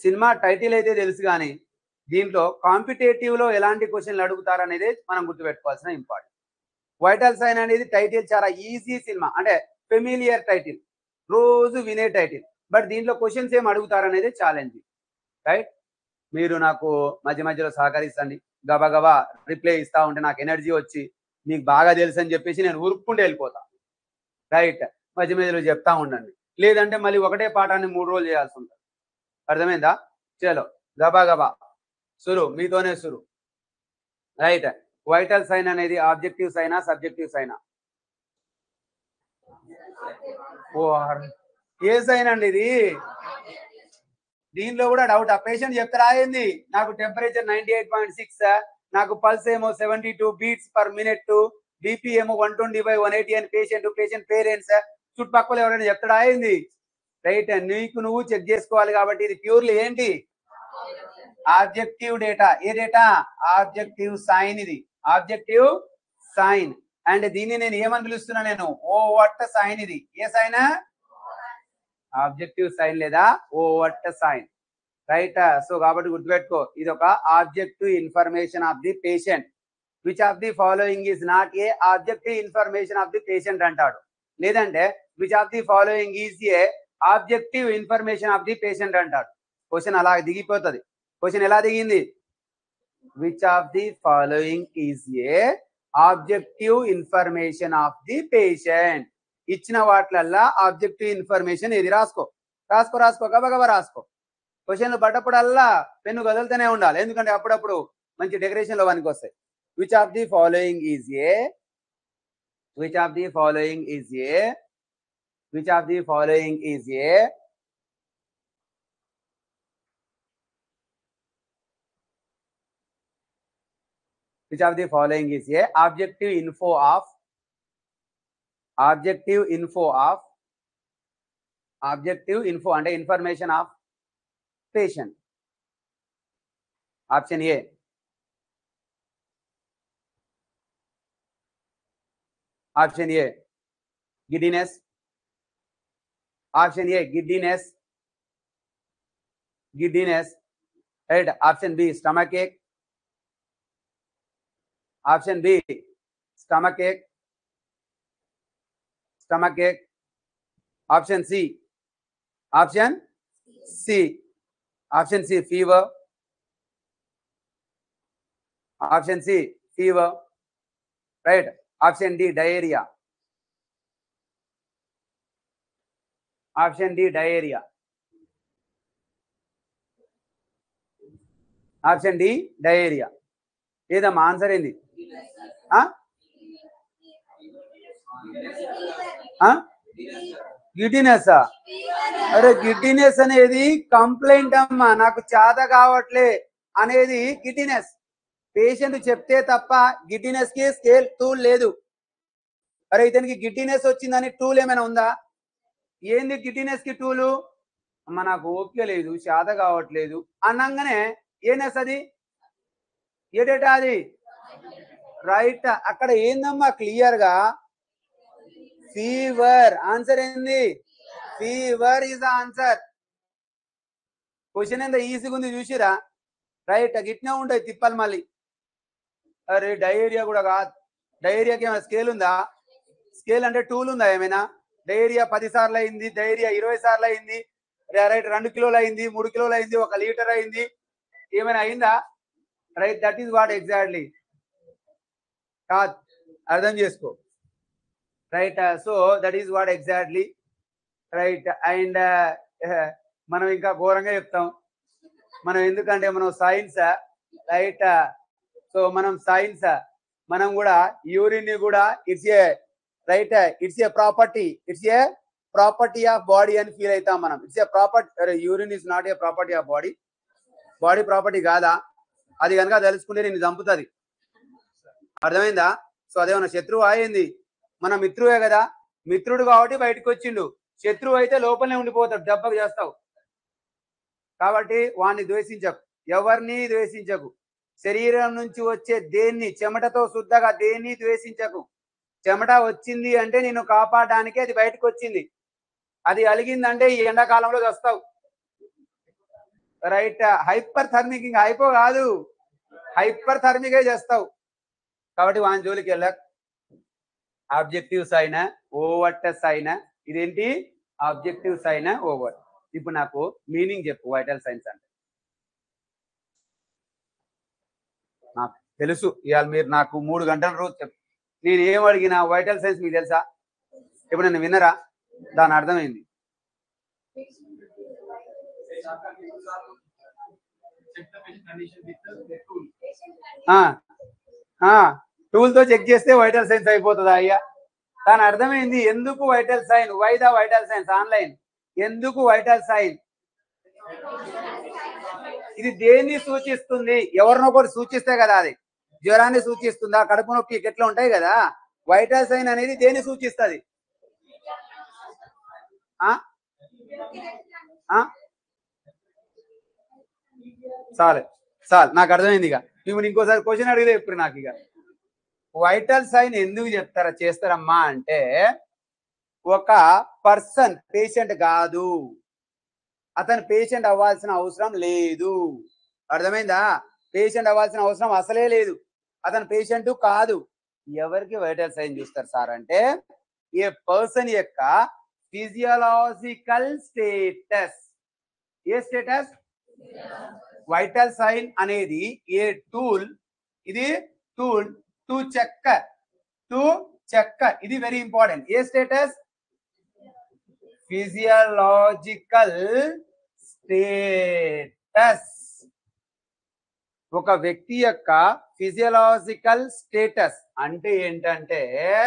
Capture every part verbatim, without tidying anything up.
Cinema title అయితే తెలుసు కానీ దీంట్లో కాంపిటేటివ్ లో ఎలాంటి క్వశ్చన్లు అడుగుతారు అనేది మనం గుర్తుపెట్టుకోవాల్సిన ఇంపార్టెంట్. వైటల్ సైన్ అనేది టైటిల్ చాలా ఈజీ సినిమా, అంటే ఫెమిలియర్ టైటిల్, రోజు వినే టైటిల్. బట్ దీంట్లో క్వశ్చన్స్ ఏం అడుగుతారు అనేది ఛాలెంజ్, రైట్? మీరు నాకు మధ్య మధ్యలో సహకరిస్తండి, గబా గబా రిప్లై ఇస్తా ఉంటే నాకు ఎనర్జీ వచ్చి మీకు బాగా తెలుసు అని చెప్పేసి నేను ఉరుక్కుంటూ వెళ్ళిపోతా, రైట్? మధ్య మధ్యలో చెప్తా ఉండండి, లేదంటే మళ్ళీ ఒకటే పాఠాన్ని మూడు రోజులు చేయాల్సి ఉంటుంది. అర్థమైందా? చలో గబా గబా సురు, మీతోనే సురు, రైట్? వైటల్ సైన్ అనేది ఆబ్జెక్టివ్ సైనా సబ్జెక్టివ్ సైనా? ఓ ఏ సైన్ అండి ఇది? దీనిలో కూడా డౌట్. ఆ పేషెంట్ చెప్తారా ఏంది, నాకు temperature ninety eight point six, నాకు పల్స్ ఏమో seventy two beats per minute, BP ఏమో one twenty by one eighty అని పేషెంట్ పేషెంట్ పేరెంట్స్ చుట్టుపక్కల ఎవరైనా చెప్తాడా ఏంది? రైట్, నీకు నువ్వు చెక్ చేసుకోవాలి. కాబట్టి ఇది ప్యూర్లీ ఏంటి? Objective data. ఏ డేటా? Objective sign. ఇది ఆబ్జెక్టివ్ సైన్. అండ్ దీన్ని నేను ఏమని పిలుస్తున్నా? నేను ఓ వట్ సైన్. ఇది ఏ సైన్? ఆబ్జెక్టివ్ సైన్ లేదా ఓ వట్ సైన్, రైట్? సో కాబట్టి గుర్తుపెట్టుకో, ఇది ఒక objective information of the patient. Which of the following is not a objective information of the patient అంటాడు, లేదంటే which of the following is a objective information of the patient అంటాడు. Question అలా దిగిపోతుంది. Question ఎలా దిగింది? Which of the following is a objective information of the patient. ఇచ్చిన వాటిలల్లా objective information ఏది? రాసుకో రాసుకో రాసుకో గబగబా రాసుకో. క్వశ్చన్లు పడ్డప్పుడల్లా పెన్ను కదులుతూనే ఉండాలి, ఎందుకంటే అప్పుడప్పుడు మంచి డెకరేషన్ లో వానికి వస్తాయి. Which of the following is a which of the following is a which of the following is a which of the following is a objective info of objective info of objective info and information of patient? Option A. Option A, giddiness. Option A, giddiness. Giddiness. Right. Option B, stomach ache. Option B, stomach ache. Stomach ache. Option C. Option C. Option C, fever. Option C, fever. Right. Option D, diarrhea. Option D, diarrhea. Option D, diarrhea. ఏదమ్మా answer ఏంది? Giddiness. అరే giddiness అనేది complaint అమ్మా, నాకు చేత కావట్లే అనేది giddiness. Patient చెప్తే తప్ప గిడ్డినెస్ కి స్కేల్ టూల్ లేదు. అరే ఇతనికి గిడ్డినెస్ వచ్చిందని టూల్ ఏమైనా ఉందా? ఏంది గిడ్డినెస్ కి టూలు? అమ్మ నాకు ఓపిక లేదు, చేత కావట్లేదు అనగానే ఏనెస్ అది? ఏ డేటా అది? రైట్. అక్కడ ఏందమ్మా క్లియర్ గా? ఫీవర్. ఆన్సర్ ఏంది? Fever is answer. క్వశ్చన్ ఎంత ఈజీగా ఉంది చూసిరా? రైట్. గిట్నే ఉంటాయి తిప్పలు మళ్ళీ. అరే డయేరియా కూడా కాదు. డయేరియాకి ఏమైనా స్కేల్ ఉందా? స్కేల్ అంటే టూల్ ఉందా ఏమైనా? డయేరియా పది సార్లు అయింది, డయేరియా ఇరవై సార్లు అయింది, రైట్ రెండు కిలోలు అయింది, మూడు కిలోలు అయింది, ఒక లీటర్ అయింది, ఏమైనా అయిందా? Right. That is what exactly కాదు, అర్థం చేసుకో. Right. So that is what exactly right. And మనం ఇంకా ఘోరంగా చెప్తాం మనం, ఎందుకంటే మనం సైన్స్, రైట్? సో మనం సైన్స్, మనం కూడా యూరిన్ ని కూడా it's a right, it's a property, it's a property of body అని ఫీల్ అవుతాం మనం. It's a property. Urine is not a property of body. Body property కాదా? అది కనుక తెలుసుకుంటే నేను చంపుతుంది. అర్థమైందా? సో అదేమన్నా శత్రువు అయింది? మన మిత్రువే కదా. మిత్రుడు కాబట్టి బయటకు వచ్చిండు, శత్రువు అయితే లోపలనే ఉండిపోతాడు, దెబ్బకు చేస్తావు. కాబట్టి వాడిని ద్వేషించకు, ఎవరిని ద్వేషించకు. శరీరం నుంచి వచ్చే దేన్ని, చెమటతో శుద్ధగా దేన్ని ద్వేషించకు. చెమట వచ్చింది అంటే నిన్ను కాపాడడానికి అది బయటకు వచ్చింది. అది అలిగిందంటే ఈ ఎండాకాలంలో వస్తావు. రైట్. హైపర్ థర్మిక్, ఇంకా హైపో కాదు, హైపర్ థర్మికే చేస్తావు. కాబట్టి వాని జోలికి వెళ్ళక. ఆబ్జెక్టివ్ సైన్ ఓవర్ టెస్ సైన్, ఇదేంటి ఆబ్జెక్టివ్ సైన్ ఓవర్. ఇప్పుడు నాకు మీనింగ్ చెప్పు వైటల్ సైన్స్ అంటే. నాకు తెలుసు ఇవాళ మీరు నాకు మూడు గంటల రోజు చెప్పు, నేను ఏం అడిగినా వైటల్ సైన్స్ మీకు తెలుసా? ఇప్పుడు నన్ను విన్నరా? దాని అర్థమైంది. టూల్ తో చెక్ చేస్తే వైటల్ సైన్స్ అయిపోతుందా అయ్యా? దాని అర్థమైంది. ఎందుకు vital sign, why the vital signs online, ఎందుకు వైటల్ సైన్? ఇది దేన్ని సూచిస్తుంది? ఎవరినొకరు సూచిస్తే కదా, అది జ్వరాన్ని సూచిస్తుందా, కడుపు నొప్పి ఎట్లా ఉంటాయి కదా. వైటల్ సైన్ అనేది దేన్ని సూచిస్తుంది? చాలు చాలు, నాకు అర్థమైంది. ఇక ఇప్పుడు ఇంకోసారి క్వశ్చన్ అడిగితే ఇప్పుడు నాకు ఇక వైటల్ సైన్ ఎందుకు చెప్తారా చేస్తారమ్మా అంటే, ఒక పర్సన్ పేషెంట్ కాదు, అతను పేషెంట్ అవ్వాల్సిన అవసరం లేదు. అర్థమైందా? పేషెంట్ అవ్వాల్సిన అవసరం అసలే లేదు, అతను పేషెంట్ కాదు. ఎవరికి వైటల్ సైన్ చూస్తారు సార్ అంటే, ఏ పర్సన్ యొక్క ఫిజియోలాజికల్ స్టేటస్. ఏ స్టేటస్? వైటల్ సైన్ అనేది ఏ టూల్, ఇది tool to check, to check, ఇది వెరీ ఇంపార్టెంట్. ఏ స్టేటస్? Physiological status. ఒక వ్యక్తి యొక్క ఫిజియోలాజికల్ స్టేటస్ అంటే ఏంటంటే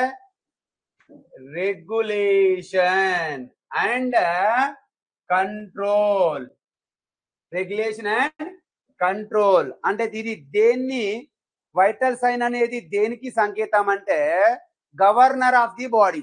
regulation and control. Regulation and control అంటే ఇది దేన్ని, వైటల్ సైన్ అనేది దేనికి సంకేతం అంటే గవర్నర్ ఆఫ్ ది బాడీ.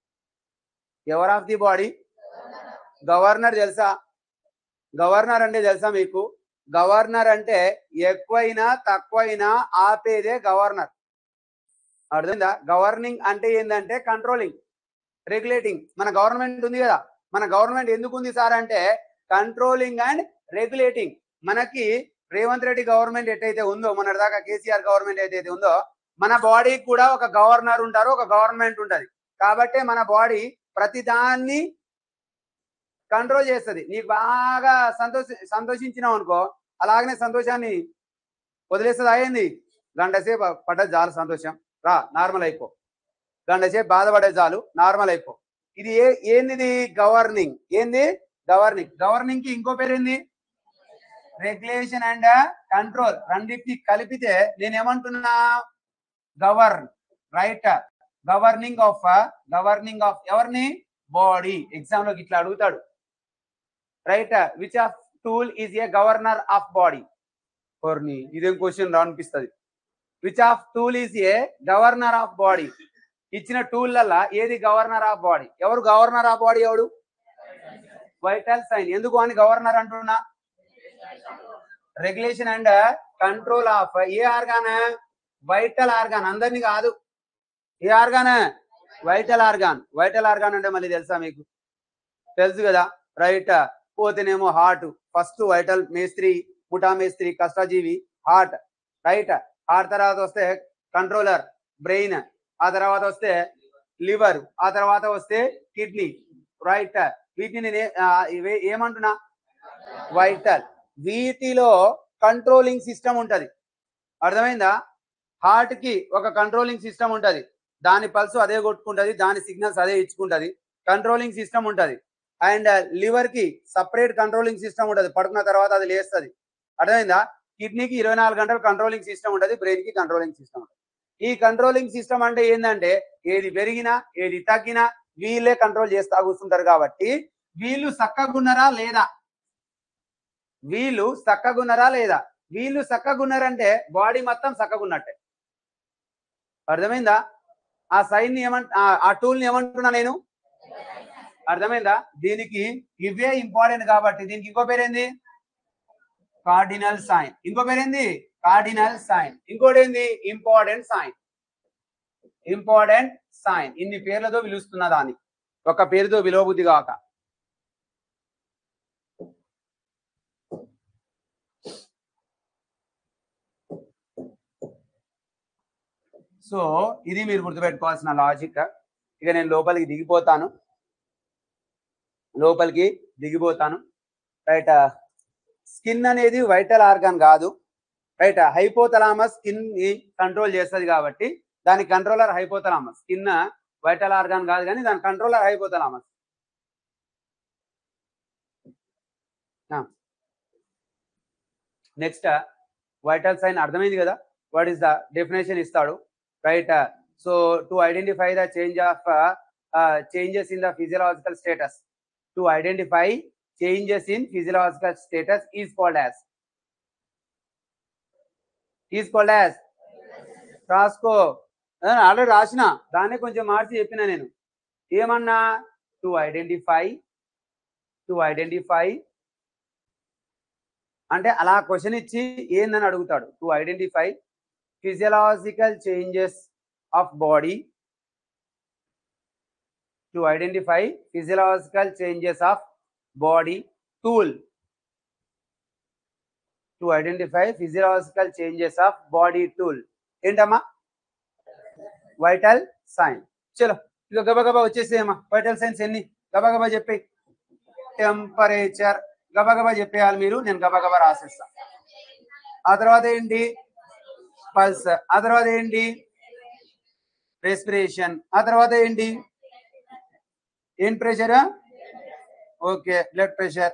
ఎవర్ ఆఫ్ ది బాడీ? గవర్నర్. తెలుసా గవర్నర్ అంటే? తెలుసా మీకు? గవర్నర్ అంటే ఎక్కువైనా తక్కువైనా ఆపేదే గవర్నర్. అర్థమైందా? గవర్నింగ్ అంటే ఏంటంటే కంట్రోలింగ్, రెగ్యులేటింగ్. మన గవర్నమెంట్ ఉంది కదా, మన గవర్నమెంట్ ఎందుకు ఉంది సార్ అంటే కంట్రోలింగ్ అండ్ రెగ్యులేటింగ్. మనకి రేవంత్ రెడ్డి గవర్నమెంట్ ఎట్టయితే ఉందో, మన దాకా కేసీఆర్ గవర్నమెంట్ ఏదైతే ఉందో, మన బాడీకి కూడా ఒక గవర్నర్ ఉంటారు, ఒక గవర్నమెంట్ ఉంటది. కాబట్టి మన బాడీ ప్రతి దాన్ని కంట్రోల్ చేస్తుంది. నీకు బాగా సంతోష సంతోషించినావు అనుకో, అలాగనే సంతోషాన్ని వదిలేస్తుంది. అయ్యింది గంట సేపు పడ్డది చాలు సంతోషం, రా నార్మల్ అయిపో. గంట సేపు బాధపడే చాలు నార్మల్ అయిపో. ఇది ఏ ఏంది? గవర్నింగ్. ఏంది? గవర్నింగ్. గవర్నింగ్ కి ఇంకో పేరు ఏంది? Regulation and control. రెండింటిని కలిపితే నేనేమంటున్నా? Govern. Right. Governing of, governing of ఎవరిని? బాడీ. ఎగ్జామ్ లోకి ఇట్లా అడుగుతాడు. Right. Which of tool is a governor of body? ఫోర్ని ఇదేం క్వశ్చన్ రా అనిపిస్తుంది. Which of tool is a governor of body? ఇచ్చిన టూల్లల్లా ఏది గవర్నర్ ఆఫ్ బాడీ? ఎవరు గవర్నర్ ఆఫ్ బాడీ? ఎవడు? Vital sign. ఎందుకు అని గవర్నర్ అంటున్నా? Regulation and control of a organ? Vital organ. అందరినీ కాదు. ఏ organ? Vital organ. Vital organ అంటే మళ్ళీ తెలుసా మీకు? తెలుసు కదా. రైట్. పోతేనేమో హార్ట్. ఫస్ట్ వైటల్ మేస్త్రి, ముఠా మేస్త్రి, కష్టజీవి హార్ట్. రైట్. హార్ట్ తర్వాత వస్తే కంట్రోలర్ బ్రెయిన్, ఆ తర్వాత వస్తే లివర్, ఆ తర్వాత వస్తే కిడ్నీ. రైట్. వీటిని నేను ఏమంటున్నా? వైటల్. వీటిలో కంట్రోలింగ్ సిస్టమ్ ఉంటది. అర్థమైందా? హార్ట్ కి ఒక కంట్రోలింగ్ సిస్టమ్ ఉంటది, దాని పల్స్ అదే కొట్టుకుంటది, దాని సిగ్నల్స్ అదే ఇచ్చుకుంటది, కంట్రోలింగ్ సిస్టమ్ ఉంటది. అండ్ లివర్ కి సపరేట్ కంట్రోలింగ్ సిస్టమ్ ఉంటది, పడుకున్న తర్వాత అది లేస్తుంది. అర్థమైందా? కిడ్నీకి ఇరవై నాలుగు గంటలు కంట్రోలింగ్ సిస్టమ్ ఉంటది, బ్రెయిన్ కి కంట్రోలింగ్ సిస్టమ్ ఉంటుంది. ఈ కంట్రోలింగ్ సిస్టమ్ అంటే ఏంటంటే ఏది పెరిగినా ఏది తగ్గినా వీళ్ళే కంట్రోల్ చేస్తా కూర్చుంటారు. కాబట్టి వీళ్ళు చక్కగున్నారా లేదా? వీళ్ళు చక్కగున్నారా లేదా? వీళ్ళు చక్కగున్నారంటే బాడీ మొత్తం చక్కగున్నట్టే. అర్థమైందా? ఆ సైన్ ని ఏమంట, ఆ టూల్ ని ఏమంటున్నా నేను? అర్థమైందా? దీనికి ఇవే ఇంపార్టెంట్ కాబట్టి దీనికి ఇంకో పేరేంది? Cardinal sign. ఇంకో పేరేంది? Cardinal sign. ఇంకోటి ఏంది? Important sign. Important sign. ఇన్ని పేర్లతో పిలుస్తున్న దాన్ని ఒక పేరుతో పిలవబుద్ధి కాక. సో ఇది మీరు గుర్తుపెట్టుకోవాల్సిన లాజిక్. ఇక నేను లోపలికి దిగిపోతాను లోపలికి దిగిపోతాను రైట్. స్కిన్ అనేది వైటల్ ఆర్గాన్ కాదు రైట్. హైపోథలామస్ స్కిన్ ని కంట్రోల్ చేస్తుంది కాబట్టి దాని controller hypothalamus. Skin vital organ కాదు కానీ దాని controller hypothalamus. Next vital sign అర్థమైంది కదా. వాట్ ఈస్ ద డెఫినేషన్ ఇస్తాడు right. So to identify the change of changes in the physiological status to identify changes in physiological status is called as is called as రాసుకో. Already రాసిన దాన్ని కొంచెం మార్చి చెప్పిన నేను. ఏమన్నా టు ఐడెంటిఫై టు ఐడెంటిఫై అంటే అలా క్వశ్చన్ ఇచ్చి ఏందని అడుగుతాడు. To identify physiological changes of body to identify physiological changes of body tool to identify physiological changes of body tool ఏంటమ్మా వైటల్ సైన్. చలో ఇక గబగబా వచ్చేసేయమ్మా. వైటల్ సైన్స్ ఎన్ని గబగబా చెప్పి. టెంపరేచర్ గబగబా చెప్పేయాలి మీరు, నేను గబగబా రాసేస్తా. ఆ తర్వాత ఏంటి పల్స్, ఆ తర్వాత ఏంటి రెస్పిరేషన్, ఆ తర్వాత ఏంటి ఏం pressure okay blood pressure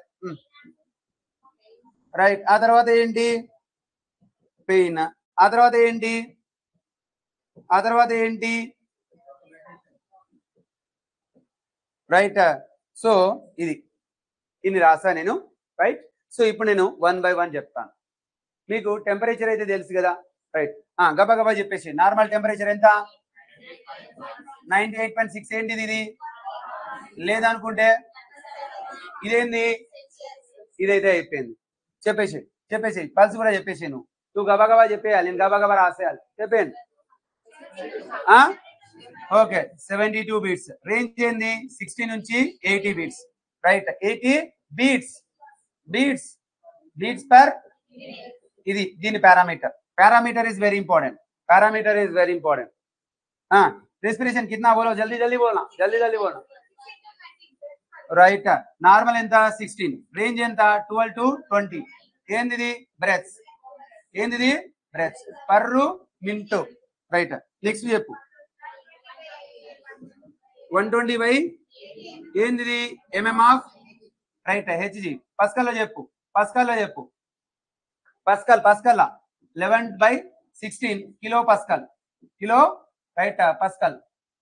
right. ఆ తర్వాత ఏంటి పెయిన్, ఆ తర్వాత ఏంటి ఆ తర్వాత ఏంటి రైట్. సో ఇది ఇన్ని రాసా నేను రైట్. సో ఇప్పుడు నేను వన్ బై వన్ చెప్తాను. మీకు టెంపరేచర్ అయితే తెలుసు కదా రైట్. గబా గబా చెప్పేసి. నార్మల్ టెంపరేచర్ ఎంత నైన్టీ ఎయిట్ పాయింట్ సిక్స్ ఏంటిది ఇది లేదనుకుంటే ఇదేంది ఇదైతే అయిపోయింది. చెప్పేసి చెప్పేసి పల్స్ కూడా చెప్పేసి నువ్వు నువ్వు గబా గబా చెప్పేయాలి, నేను గబా గబా రాసేయాలి. చెప్పేయండి. Okay seventy two beats. Range ఏంది సిక్స్టీ నుంచి eighty beats right. Eighty beats beats beats per ఇది దీని parameter. Parameter is very important parameter is very important. हाँ रेस्पिरेशन कितना बोलो जल्दी जल्दी बोलना जल्दी जल्दी बोलना రైట్. నార్మల్ ఎంత సిక్స్టీన్, రేంజ్ ఎంత ట్వెల్వ్ టు ట్వంటీ. ఏంది బ్రెత్స్ ఏంది breaths per minute right. Next చెప్పు వన్ ట్వంటీ బై ఏంది ఎంఎం ఆఫ్ రైట్. హెచ్జి పస్కల్లో చెప్పు పస్కల్లో చెప్పు pascal pascal eleven by sixteen kilo pascal kilo right pascal.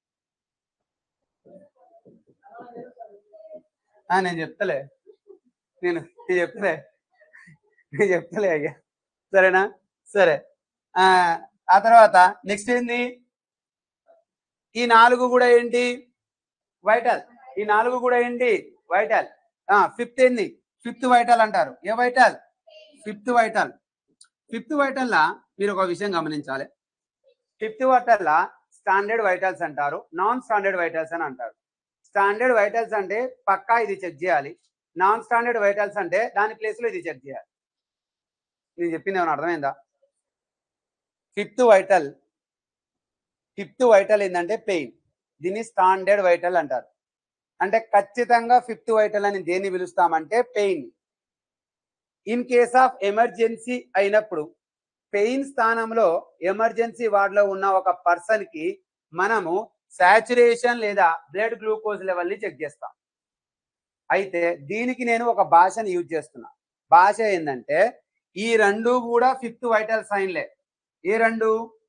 నేను చెప్తలే నేను నేను చెప్తలే నేను చెప్తలే అయ్యా సరేనా సరే. ఆ తర్వాత నెక్స్ట్ ఏంది ఈ నాలుగు కూడా ఏంటి వైటల్. ఈ నాలుగు కూడా ఏంటి వైటల్. ఫిఫ్త్ ఏంది ఫిఫ్త్ వైటల్ అంటారు. ఏ vital fifth vital. Fifth vital లా మీరు ఒక విషయం గమనించాలి. ఫిఫ్త్ వైటల్ లా స్టాండర్డ్ వైటల్స్ అంటారు, నాన్ స్టాండర్డ్ వైటల్స్ అని అంటారు. స్టాండర్డ్ వైటల్స్ అంటే పక్కా ఇది చెక్ చేయాలి, నాన్ స్టాండర్డ్ వైటల్స్ అంటే దాని ప్లేస్ లో ఇది చెక్ చేయాలి. నేను చెప్పింది ఏమైనా అర్థమైందా. ఫిఫ్త్ వైటల్ ఫిఫ్త్ వైటల్ ఏంటంటే పెయిన్. దీన్ని స్టాండర్డ్ వైటల్ అంటారు. అంటే ఖచ్చితంగా ఫిఫ్త్ వైటల్ అని దేన్ని పిలుస్తామంటే pain. In case of emergency అయినప్పుడు పెయిన్ స్థానంలో ఎమర్జెన్సీ వార్డులో ఉన్న ఒక పర్సన్ కి మనము సాచురేషన్ లేదా బ్లడ్ గ్లూకోజ్ లెవెల్ ని చెక్ చేస్తాం. అయితే దీనికి నేను ఒక భాషను యూజ్ చేస్తున్నా. భాష ఏంటంటే ఈ రెండు కూడా ఫిఫ్త్ వైటల్ సైన్లే. ఏ రెండు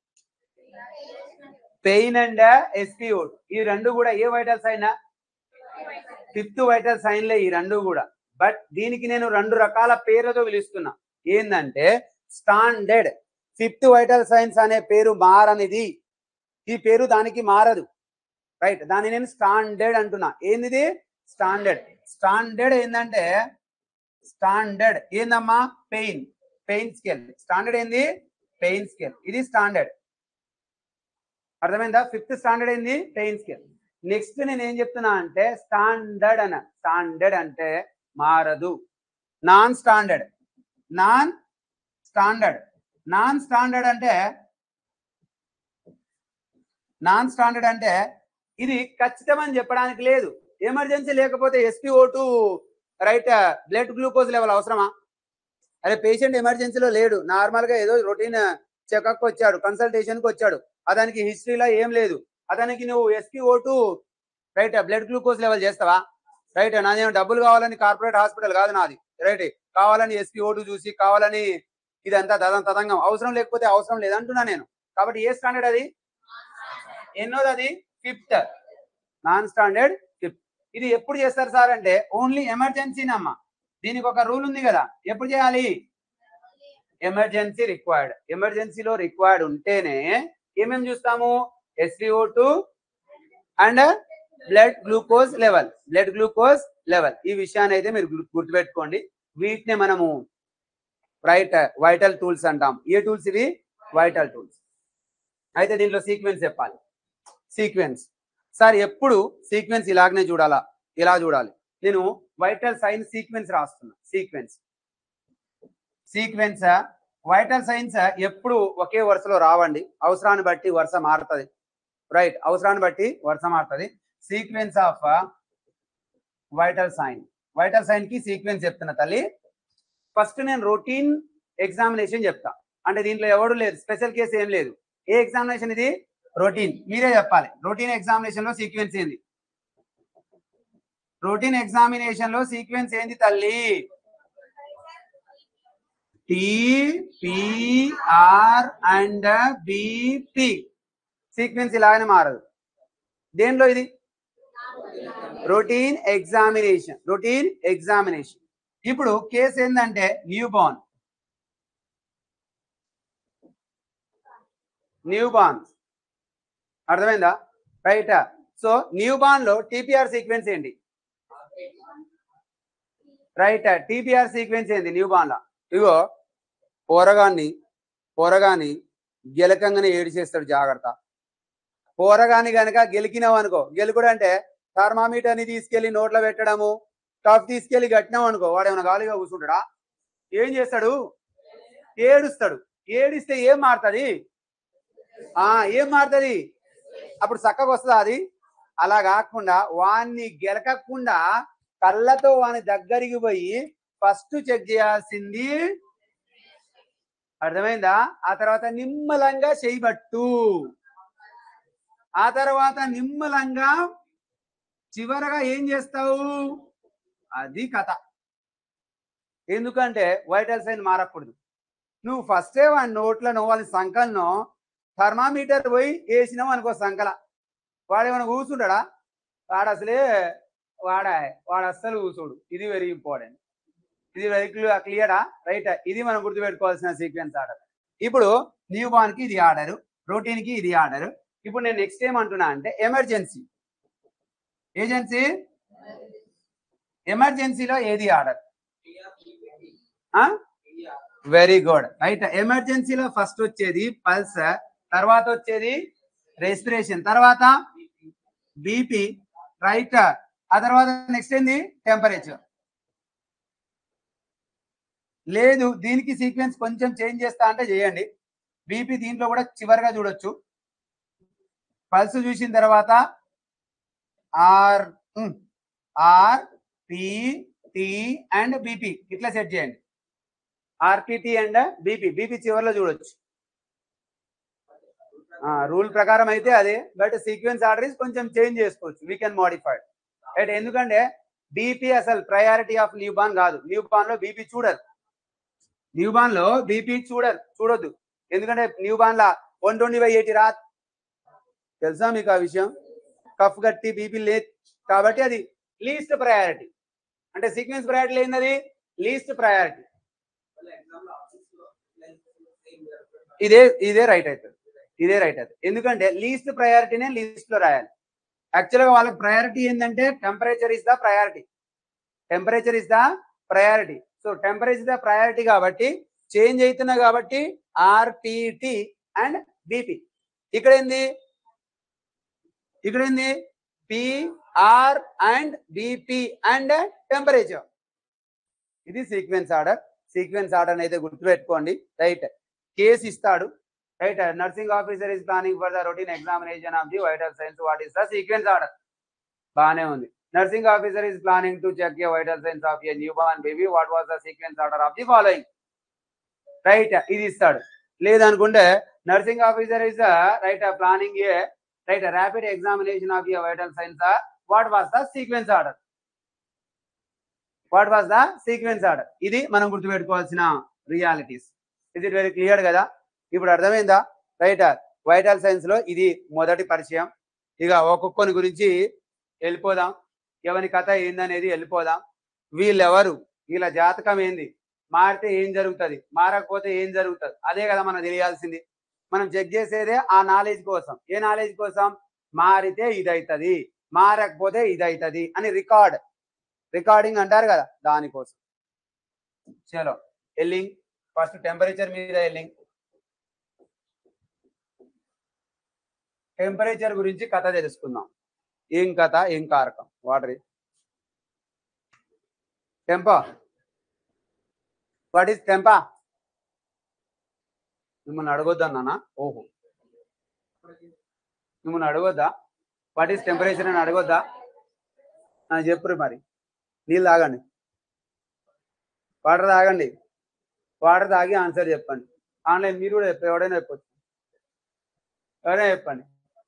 పెయిన్ అండ్ ఎస్పిఓ ఈ రెండు కూడా ఏ వైటల్ సైన్ ఫిఫ్త్ వైటల్ సైన్లే ఈ రెండు కూడా. బట్ దీనికి నేను రెండు రకాల పేర్లతో పిలుస్తున్నా. ఏంటంటే స్టాండర్డ్ ఫిఫ్త్ వైటల్ సైన్స్ అనే పేరు మారనిది. ఈ పేరు దానికి మారదు రైట్. దాన్ని నేను స్టాండర్డ్ అంటున్నా. ఏంది స్టాండర్డ్. స్టాండర్డ్ ఏంటంటే స్టాండర్డ్ ఏందమ్మా పెయిన్ పెయిన్ స్కేల్. స్టాండర్డ్ ఏంది పెయిన్ స్కేల్. ఇది స్టాండర్డ్. అర్థమైందా. ఫిఫ్త్ స్టాండర్డ్ ఏంది పెయిన్ స్కేల్. నెక్స్ట్ నేను ఏం చెప్తున్నా అంటే స్టాండర్డ్ అన్న. స్టాండర్డ్ అంటే మారదు. Non standard non standard non standard అంటే నాన్ స్టాండర్డ్ అంటే ఇది ఖచ్చితమని చెప్పడానికి లేదు. ఎమర్జెన్సీ లేకపోతే SPO two right blood glucose level అవసరమా? అరే పేషెంట్ ఎమర్జెన్సీలో లేడు, నార్మల్ గా ఏదో రొటీన్ చెకప్ వచ్చాడు, కన్సల్టేషన్ కి వచ్చాడు, అతనికి హిస్టరీలో ఏం లేదు, అతనికి నువ్వు SPO two right blood glucose level చేస్తావా? రైట్ నాదేమో డబ్బులు కావాలని కార్పొరేట్ హాస్పిటల్ కాదు నాది, రైట్ కావాలని ఎస్పీఓ టూ చూసి కావాలని ఇదంతా తదం తదంగం అవసరం లేకపోతే అవసరం లేదంటున్నా నేను. కాబట్టి ఏ స్టాండర్డ్ అది? ఎన్నోది అది? Fifth non standard fifth. ఇది ఎప్పుడు చేస్తారు సార్ అంటే ఓన్లీ ఎమర్జెన్సీనమ్మా. దీనికి ఒక రూల్ ఉంది కదా, ఎప్పుడు చేయాలి? Emergency required. ఎమర్జెన్సీలో రిక్వైర్డ్ ఉంటేనే ఏమేమి చూస్తాము? SPO two and blood glucose level. Blood glucose level ఈ విషయాన్ని అయితే మీరు గుర్తుపెట్టుకోండి. వీటిని మనము రైట్ వైటల్ టూల్స్ అంటాం. ఏ టూల్స్ ఇవి? Vital tools. అయితే దీంట్లో సీక్వెన్స్ చెప్పాలి. సీక్వెన్స్ సార్ ఎప్పుడు సీక్వెన్స్ ఇలాగనే చూడాలా? ఇలా చూడాలి. నేను వైటల్ సైన్స్ సీక్వెన్స్ రాస్తున్నా. సీక్వెన్స్ సీక్వెన్స్ వైటల్ సైన్స్ ఎప్పుడు ఒకే వరుసలో రావండి, అవసరాన్ని బట్టి వరుస మారుతుంది. రైట్ అవసరాన్ని బట్టి వరుస మారుతుంది. Sequence of vital sign. Vital sign కి సీక్వెన్స్ చెప్తున్నా తల్లి. ఫస్ట్ నేను రొటీన్ ఎగ్జామినేషన్ చెప్తా, అంటే దీంట్లో ఎవడు లేదు, స్పెషల్ కేసు ఏం లేదు. ఏ ఎగ్జామినేషన్ ఇది? రొటీన్. మీరే చెప్పాలి రొటీన్ ఎగ్జామినేషన్ లో సీక్వెన్స్ ఏంది? రొటీన్ ఎగ్జామినేషన్ లో సీక్వెన్స్ ఏంది తల్లి? T P R and BP. Sequence ఇలాగనే మారదు. దేంట్లో ఇది? Routine examination. Routine examination. ఇప్పుడు కేసు ఏంటంటే న్యూ బార్న్. న్యూ బార్న్ అర్థమైందా? రైట్. సో న్యూ బార్న్ లో టీపీఆర్ సీక్వెన్స్ ఏంటి? రైట్ టీపీఆర్ సీక్వెన్స్ ఏంది న్యూ బార్న్ లో? ఇగో పోరగాన్ని పోరగాని గెలకంగానే ఏడు చేస్తాడు, జాగ్రత్త. పోరగాని కనుక గెలికినావు అనుకో, గెలుకుడు అంటే థర్మామీటర్ ని తీసుకెళ్లి నోట్లో పెట్టడము, టఫ్ తీసుకెళ్లి కట్టినావు అనుకో, వాడు ఏమైనా గాలిగా కూర్చుంటాడా? ఏం చేస్తాడు? ఏడుస్తాడు. ఏడిస్తే ఏం మారుతుంది? ఆ ఏం మారుతుంది? అప్పుడు చక్కగా వస్తుందా అది? అలా కాకుండా వాన్ని గెలకకుండా కళ్ళతో వాని దగ్గరికి పోయి ఫస్ట్ చెక్ చేయాల్సింది. అర్థమైందా? ఆ తర్వాత నిమ్మలంగా చేయబట్టు, ఆ తర్వాత నిమ్మలంగా చివరగా ఏం చేస్తావు? అది కథ. ఎందుకంటే వైటల్ సైన్ మారకూడదు. నువ్వు ఫస్టే వాడి నోట్లను వాళ్ళ సంకలను థర్మామీటర్ పోయి వేసినావు అనుకో సంకల, వాడు ఏమైనా కూర్చుంటాడా? వాడు అసలే వాడా వాడు అస్సలు కూర్చోడు. ఇది వెరీ ఇంపార్టెంట్. ఇది వెరీ క్లియరా? రైట్. ఇది మనం గుర్తుపెట్టుకోవాల్సిన సీక్వెన్స్ ఆర్డర్. ఇప్పుడు న్యూ బార్న్ కి ఇది ఆర్డర్, రొటీన్ కి ఇది ఆర్డర్. ఇప్పుడు నేను నెక్స్ట్ ఏమంటున్నా అంటే ఎమర్జెన్సీ. ఏజెన్సీ ఎమర్జెన్సీలో ఏది ఆర్డర్? Very good. రైట్. ఎమర్జెన్సీలో ఫస్ట్ వచ్చేది పల్స్, తర్వాత వచ్చేది రెస్పిరేషన్, తర్వాత బీపీ. రైట్. ఆ తర్వాత నెక్స్ట్ ఏంది? టెంపరేచర్. లేదు దీనికి సీక్వెన్స్ కొంచెం చేంజ్ చేస్తా అంటే చేయండి. బీపీ దీంట్లో కూడా చివరిగా చూడొచ్చు. పల్స్ చూసిన తర్వాత R R P T and BP ఇట్లా సెట్ చేయండి. RPT and BP. బీపీ చివరిలో చూడొచ్చు. రూల్ ప్రకారం అయితే అదే, బట్ సీక్వెన్స్ ఆర్డర్ కొంచెం చేంజ్ చేసుకోవచ్చు. We can modified. రైట్. ఎందుకంటే బీపీ అసలు ప్రయారిటీ ఆఫ్ న్యూ బార్న్ కాదు. న్యూ బార్న్ లో బీపీ చూడరు. న్యూ బార్న్ లో బీపీ చూడరు, చూడొద్దు. ఎందుకంటే న్యూ బార్న్ లా వన్ ట్వంటీ బై ఎయిటీ రా, తెలుసా మీకు ఆ విషయం? కఫ్ గట్టి బీపీ లేదు కాబట్టి అది లీస్ట్ ప్రయారిటీ. అంటే సీక్వెన్స్ ప్రయారిటీ ఏంటది? Least priority. ఇదే ఇదే రైట్ అవుతుంది. ఇదే రైట్ అవుతుంది. ఎందుకంటే లీస్ట్ ప్రయారిటీనే లీస్ట్ లో రాయాలి. యాక్చువల్గా వాళ్ళకి ప్రయారిటీ ఏంటంటే temperature is the priority. Temperature is the priority. So temperature the priority కాబట్టి చేంజ్ అవుతున్నా కాబట్టి ఆర్పిటి అండ్ బీపీ. ఇక్కడ ఏంది? ఇక్కడ ఏంది? PR and BP and temperature. ఇది సీక్వెన్స్ ఆర్డర్. సీక్వెన్స్ ఆర్డర్ అయితే గుర్తుపెట్టుకోండి. రైట్. కేసు ఇస్తాడు, Right, a nursing officer is planning for the routine examination of the vital signs. What is the sequence order? బానే ఉంది. Nursing officer is planning to check a vital signs of a newborn baby. What was the sequence order of the following? Right, ఇది ఇస్తాడు. లేదనుకుంటే nursing officer is right planning a right rapid examination of your vital signs. What was the sequence order? What was the sequence order? ఇది మనం గుర్తుపెట్టుకోవాల్సిన realities. ఇది very clear కదా? ఇప్పుడు అర్థమైందా? రైట్, వైటల్ సైన్స్ లో ఇది మొదటి పరిచయం. ఇక ఒక్కొక్కని గురించి వెళ్ళిపోదాం. ఎవరి కథ ఏందనేది వెళ్ళిపోదాం. వీళ్ళెవరు, వీళ్ళ జాతకం ఏంది, మారితే ఏం జరుగుతుంది, మారకపోతే ఏం జరుగుతుంది, అదే కదా మనం తెలియాల్సింది. మనం చెక్ చేసేదే ఆ నాలెడ్జ్ కోసం. ఏ నాలెడ్జ్ కోసం? మారితే ఇదవుతుంది, మారకపోతే ఇదవుతుంది అని రికార్డ్, రికార్డింగ్ అంటారు కదా, దానికోసం. చలో ఎల్లింగ్ ఫస్ట్ టెంపరేచర్ మీద ఎల్లింగ్. టెంపరేచర్ గురించి కథ తెలుసుకుందాం. ఏం కథ, ఏం కారకం? Water temp. What is temp? మిమ్మల్ని అడగొద్దా నాన్న? ఓహో, మిమ్మల్ని అడగొద్దా? వాట్ ఈస్ టెంపరేచర్ అని అడగొద్దా? చెప్పురు మరి. నీళ్ళు తాగండి, వాటర్ తాగండి, వాటర్ తాగి ఆన్సర్ చెప్పండి. ఆన్లైన్ మీరు కూడా చెప్పండి, ఎవడైనా చెప్పొచ్చు, ఎవరైనా చెప్పండి.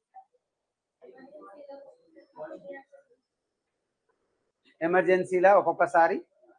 ఎమర్జెన్సీలా ఒక్కొక్కసారి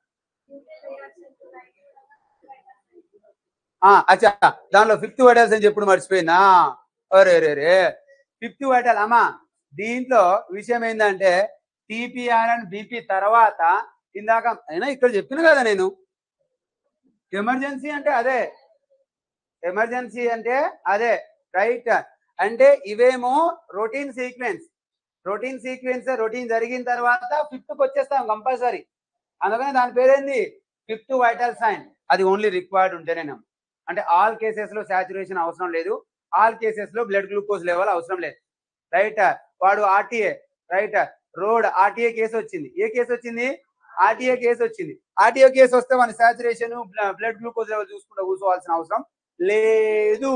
అచ్చా, దానిలో ఫిఫ్త్ వైటల్స్ అని చెప్పుడు మర్చిపోయినా. అరే రే రే ఫిఫ్త్ వైటల్ అమ్మా. దీంట్లో విషయం ఏంటంటే టీపీఆర్ అండ్ బీపీ తర్వాత ఇందాక అయినా ఇక్కడ చెప్పిన కదా నేను, ఎమర్జెన్సీ అంటే అదే, ఎమర్జెన్సీ అంటే అదే. రైట్, అంటే ఇవేమో routine sequence. Routine sequence routine జరిగిన తర్వాత ఫిఫ్త్ కి వచ్చేస్తాం కంపల్సరీ. అందుకని దాని పేరేంది? Fifth vital sign. అది ఓన్లీ రిక్వైర్డ్ ఉంటేనే. అంటే ఆల్ కేసెస్ లో సాచురేషన్ అవసరం లేదు, ఆల్ కేసెస్ లో బ్లడ్ గ్లూకోజ్ లెవెల్ అవసరం లేదు. రైట్, వాడు RTA right road RTA case వచ్చింది. ఏ కేసు వచ్చింది? ఆర్టీఏ కేసు వచ్చింది. ఆర్టీఏ కేసు వస్తే మన సాచురేషన్ బ్లడ్ గ్లూకోజ్ లెవెల్ చూసుకుంటూ కూర్చోవాల్సిన అవసరం లేదు.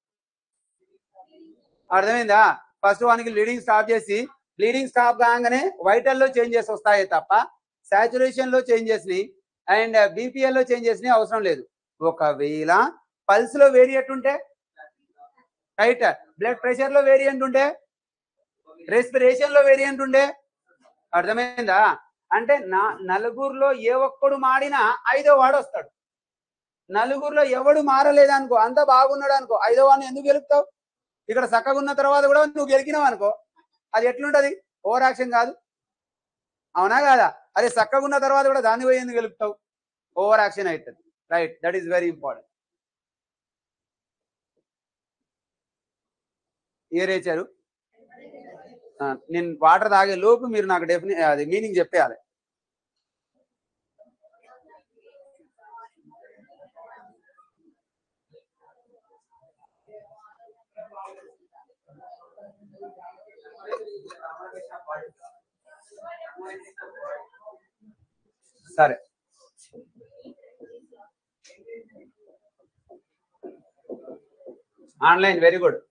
అర్థమైందా? ఫస్ట్ వానికి బ్లీడింగ్ స్టాప్ చేసి, బ్లీడింగ్ స్టాప్ కాగానే వైటల్ లో చేంజెస్ వస్తాయి తప్ప సాచురేషన్ లో చేంజెస్ ని అండ్ బీపీఎల్ లో చేంజెస్ ని అవసరం లేదు. ఒకవేళ పల్స్ లో వేరియంట్ ఉంటే, రైట్, బ్లడ్ ప్రెషర్ లో వేరియంట్ ఉంటే, రెస్పిరేషన్ లో వేరియంట్ ఉంటే, అర్థమైందా? అంటే నా నలుగురులో ఏ ఒక్కడు మాడినా ఐదో వాడు వస్తాడు. నలుగురులో ఎవడు మారలేదనుకో, అంత బాగున్నాడు అనుకో, ఐదో వాడిని ఎందుకు గెలుపుతావు? ఇక్కడ చక్కగా ఉన్న తర్వాత కూడా నువ్వు గెలికినావు అనుకో, అది ఎట్లుంటది? ఓవర్ యాక్షన్ కాదు, అవునా కాదా? అదే చక్కగా ఉన్న తర్వాత కూడా దాన్ని పోయి ఎందుకు గెలుపుతావు? ఓవర్ యాక్షన్ అవుతుంది. Right, that is very important. ఏ రేచారు? నేను వాటర్ తాగే లోపు మీరు నాకు డెఫిని అది మీనింగ్ చెప్పేయాలి. సరే, ఆన్లైన్ వెరీ గుడ్.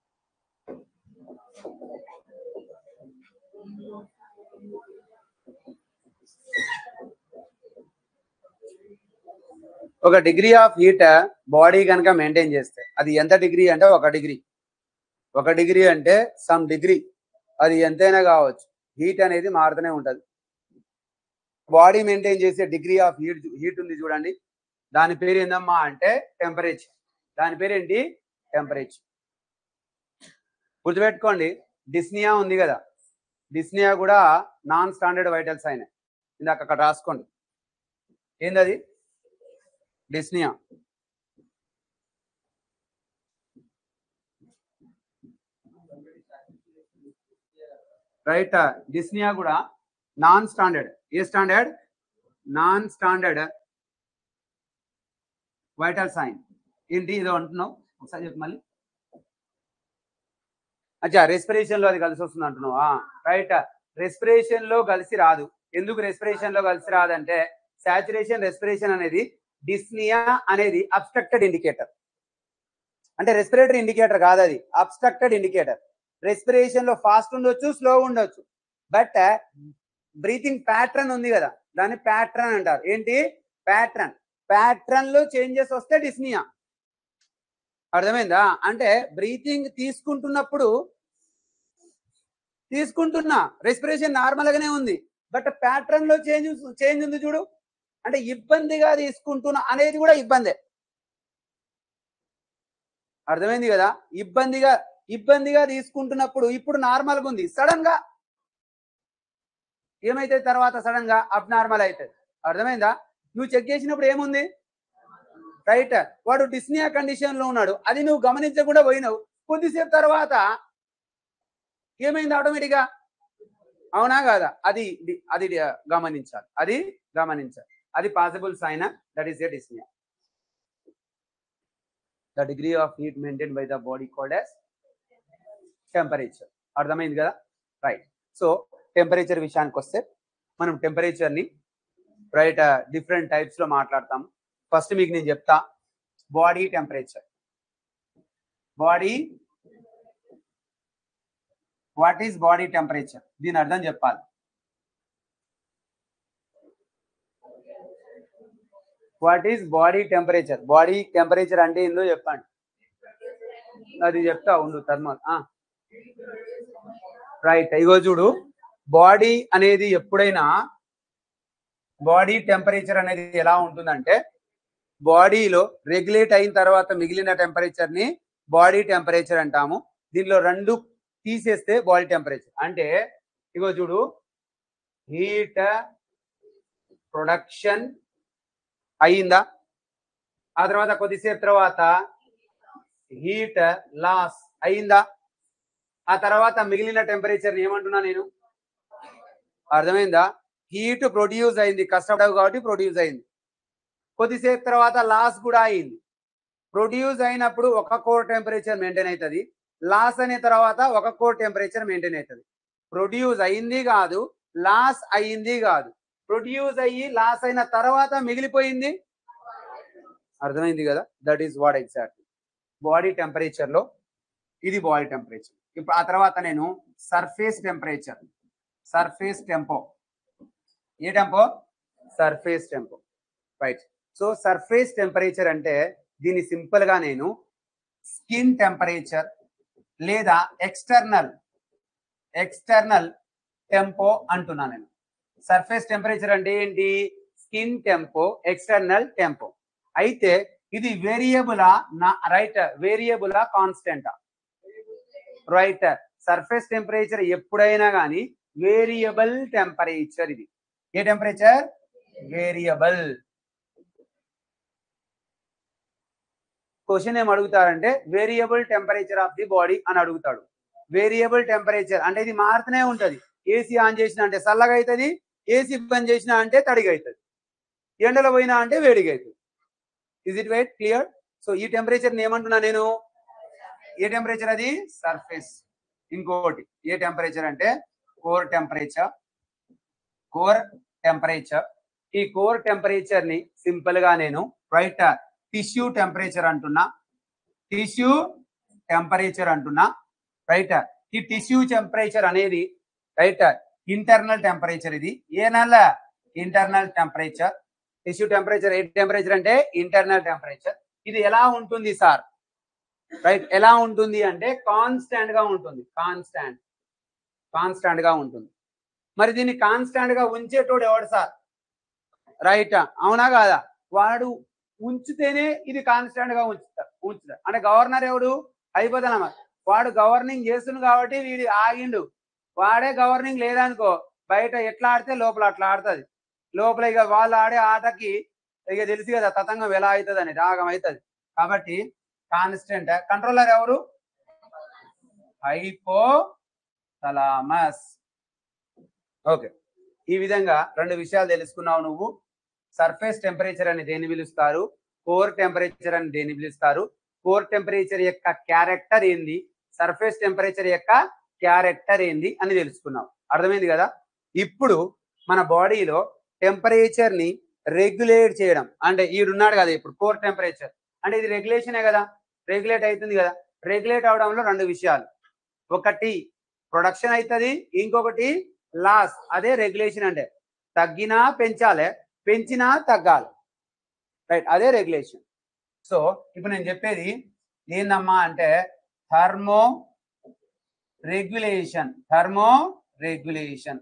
ఒక డిగ్రీ ఆఫ్ హీట్ బాడీ కనుక మెయింటైన్ చేస్తే అది ఎంత డిగ్రీ అంటే ఒక డిగ్రీ. ఒక డిగ్రీ అంటే సమ్ డిగ్రీ, అది ఎంతైనా కావచ్చు. హీట్ అనేది మారుతూనే ఉంటది. బాడీ మెయింటైన్ చేసే డిగ్రీ ఆఫ్ హీట్ హీట్ ఉంది చూడండి, దాని పేరు ఏందమ్మా అంటే టెంపరేచర్. దాని పేరు ఏంటి? టెంపరేచర్. గుర్తుపెట్టుకోండి, డిస్నియా ఉంది కదా, డిస్నియా కూడా నాన్ స్టాండర్డ్ వైటల్ సైన్. ఇందాక అక్కడ రాసుకోండి, ఏందది? డిస్నియా. రైట్, డిస్నియా కూడా నాన్ స్టాండర్డ్. ఏ standard? Non standard vital sign. ఏంటి ఇదో అంటున్నావు? ఒకసారి చెప్పు మళ్ళీ. అచ్చా, రెస్పిరేషన్ లో అది కలిసి వస్తుంది అంటున్నావా? రైట్, రెస్పిరేషన్ లో కలిసి రాదు. ఎందుకు రెస్పిరేషన్ లో కలిసి రాదంటే సాచురేషన్ రెస్పిరేషన్ అనేది డిస్నియా అనేది అబ్స్ట్రక్టెడ్ ఇండికేటర్. అంటే రెస్పిరేటరీ ఇండికేటర్ కాదు, అది అబ్స్ట్రక్టెడ్ ఇండికేటర్. రెస్పిరేషన్ లో ఫాస్ట్ ఉండొచ్చు, స్లో ఉండొచ్చు, బట్ బ్రీతింగ్ ప్యాటర్న్ ఉంది కదా, దాన్ని ప్యాటర్న్ అంటారు. ఏంటి ప్యాటర్న్? ప్యాటర్న్ లో చేంజెస్ వస్తే డిస్నియా. అర్థమైందా? అంటే బ్రీతింగ్ తీసుకుంటున్నప్పుడు తీసుకుంటున్నా రెస్పిరేషన్ నార్మల్ గానే ఉంది, బట్ ప్యాటర్న్ లో చేంజ్ చేంజ్ ఉంది చూడు, అంటే ఇబ్బందిగా తీసుకుంటున్నా అనేది కూడా ఇబ్బందే. అర్థమైంది కదా? ఇబ్బందిగా ఇబ్బందిగా తీసుకుంటున్నప్పుడు ఇప్పుడు నార్మల్గా ఉంది, సడన్ గా ఏమైతే తర్వాత సడన్ గా అబ్ నార్మల్ అవుతుంది. అర్థమైందా? నువ్వు చెక్ చేసినప్పుడు ఏముంది, రైట్, వాడు డిస్నియా కండిషన్ లో ఉన్నాడు, అది నువ్వు గమనించకుండా పోయినావు, కొద్దిసేపు తర్వాత ఏమైంది ఆటోమేటిక్ గా, అవునా కాదా? అది అది గమనించాలి, అది గమనించాలి. అది possible sign, that is a dyspnea. The degree of heat maintained by the body called as temperature. అర్థమైంది కదా? రైట్. సో టెంపరేచర్ విషయానికి వస్తే మనం టెంపరేచర్ ని రైట్ డిఫరెంట్ టైప్స్ లో మాట్లాడతాం. ఫస్ట్ మీకు నేను చెప్తా body temperature. Body, what is body temperature? దీని అర్థం చెప్పాలి. What is body temperature? Body temperature అంటే ఏందో చెప్పండి. అది చెప్తా ఉండు థర్మల్. రైట్, ఇగో చూడు, బాడీ అనేది ఎప్పుడైనా బాడీ టెంపరేచర్ అనేది ఎలా ఉంటుందంటే, బాడీలో రెగ్యులేట్ అయిన తర్వాత మిగిలిన టెంపరేచర్ ని బాడీ టెంపరేచర్ అంటాము. దీనిలో రెండు తీసేస్తే బాడీ టెంపరేచర్ అంటే, ఇగో చూడు, హీట్ ప్రొడక్షన్ అయిందా, ఆ తర్వాత కొద్దిసేపు తర్వాత హీట్ లాస్ అయిందా, ఆ తర్వాత మిగిలిన టెంపరేచర్ ఏమంటున్నా నేను, అర్థమైందా? హీట్ ప్రొడ్యూస్ అయింది, కష్టపడవు కాబట్టి ప్రొడ్యూస్ అయింది, కొద్దిసేపు తర్వాత లాస్ కూడా అయింది. ప్రొడ్యూస్ అయినప్పుడు ఒక కోర్ టెంపరేచర్ మెయింటైన్ అవుతుంది, లాస్ అయిన తర్వాత ఒక కోర్ టెంపరేచర్ మెయింటైన్ అవుతుంది. ప్రొడ్యూస్ అయింది కాదు, లాస్ అయింది కాదు, ప్రొడ్యూస్ అయ్యి లాస్ అయిన తర్వాత మిగిలిపోయింది. అర్థమైంది కదా? That is what exactly body temperature లో ఇది బాడీ టెంపరేచర్. ఇప్పుడు ఆ తర్వాత నేను సర్ఫేస్ టెంపరేచర్, సర్ఫేస్ టెంపో. ఏ tempo? Surface tempo. Right. So surface temperature అంటే దీన్ని సింపుల్ గా నేను స్కిన్ టెంపరేచర్ లేదా ఎక్స్టర్నల్ ఎక్స్టర్నల్ టెంపో అంటున్నా నేను. సర్ఫేస్ టెంపరేచర్ అంటే ఏంటి? Skin tempo, external tempo. అయితే ఇది వేరియబులా నా రైట్, వేరియబులా కాన్స్టెంటా? రైట్, సర్ఫేస్ టెంపరేచర్ ఎప్పుడైనా కానీ వేరియబుల్ టెంపరేచర్. ఇది ఏ టెంపరేచర్? వేరియబుల్. క్వశ్చన్ ఏం అడుగుతారంటే variable temperature of the body అని అడుగుతాడు. వేరియబుల్ టెంపరేచర్ అంటే ఇది మారుతూనే ఉంటది. ఏసీ ఆన్ చేసిన అంటే చల్లగా అవుతుంది, ఏసీ బంద్ చేసిన అంటే తడిగా అవుతుంది, ఎండలో పోయినా అంటే వేడిగా అవుతుంది. Is it wait clear? So ఈ టెంపరేచర్ ఏమంటున్నా నేను, ఏ టెంపరేచర్? అది సర్ఫేస్. ఇంకోటి ఏ టెంపరేచర్ అంటే కోర్ టెంపరేచర్. కోర్ టెంపరేచర్, ఈ కోర్ టెంపరేచర్ ని సింపుల్ గా నేను రైట్ టిష్యూ టెంపరేచర్ అంటున్నా, టిష్యూ టెంపరేచర్ అంటున్నా. రైట్, ఈ టిష్యూ టెంపరేచర్ అనేది రైట్ ఇంటర్నల్ టెంపరేచర్. ఇది ఏ నెల? Internal temperature. టిష్యూ టెంపరేచర్ ఏ టెంపరేచర్ అంటే ఇంటర్నల్ టెంపరేచర్. ఇది ఎలా ఉంటుంది సార్? రైట్, ఎలా ఉంటుంది అంటే కాన్స్టాంట్ గా ఉంటుంది. కాన్స్టాంట్ కాన్స్టాంట్ గా ఉంటుంది. మరి దీన్ని కాన్స్టాంట్ గా ఉంచేటోడు ఎవడు సార్? రైట్, అవునా కాదా? వాడు ఉంచితేనే ఇది కాన్స్టాంట్ గా ఉంచుతారు ఉంచుతారు అంటే గవర్నర్ ఎవడు? అయిపోతానమ్మా, వాడు గవర్నింగ్ చేస్తుంది కాబట్టి వీడు ఆగిండు. వాడే గవర్నింగ్ లేదనుకో, బయట ఎట్లా ఆడితే లోపల అట్లా ఆడుతుంది. లోపల ఇక వాళ్ళు ఆడే ఆటకి ఇక తెలుసు కదా తతంగం ఎలా అవుతుంది అని, రాగం అవుతుంది. కాబట్టి కాన్స్టెంట్. కంట్రోలర్ ఎవరు? హైపోథలామస్. ఓకే, ఈ విధంగా రెండు విషయాలు తెలుసుకున్నావు నువ్వు. సర్ఫేస్ టెంపరేచర్ అని దేని పిలుస్తారు, కోర్ టెంపరేచర్ అని దేని పిలుస్తారు, కోర్ టెంపరేచర్ యొక్క క్యారెక్టర్ ఏంది, సర్ఫేస్ టెంపరేచర్ యొక్క క్యారెక్టర్ ఏంది అని తెలుసుకున్నావు. అర్థమైంది కదా? ఇప్పుడు మన బాడీలో టెంపరేచర్ ని రెగ్యులేట్ చేయడం అంటే ఈడున్నాడు కదా ఇప్పుడు కోర్ టెంపరేచర్ అంటే ఇది రెగ్యులేషనే కదా. రెగ్యులేట్ అవుతుంది కదా. రెగ్యులేట్ అవడంలో రెండు విషయాలు, ఒకటి ప్రొడక్షన్ అవుతుంది, ఇంకొకటి లాస్. అదే రెగ్యులేషన్ అంటే తగ్గినా పెంచాలి, పెంచినా తగ్గాలి, రైట్, అదే రెగ్యులేషన్. సో ఇప్పుడు నేను చెప్పేది ఏందమ్మా అంటే thermoregulation, thermoregulation,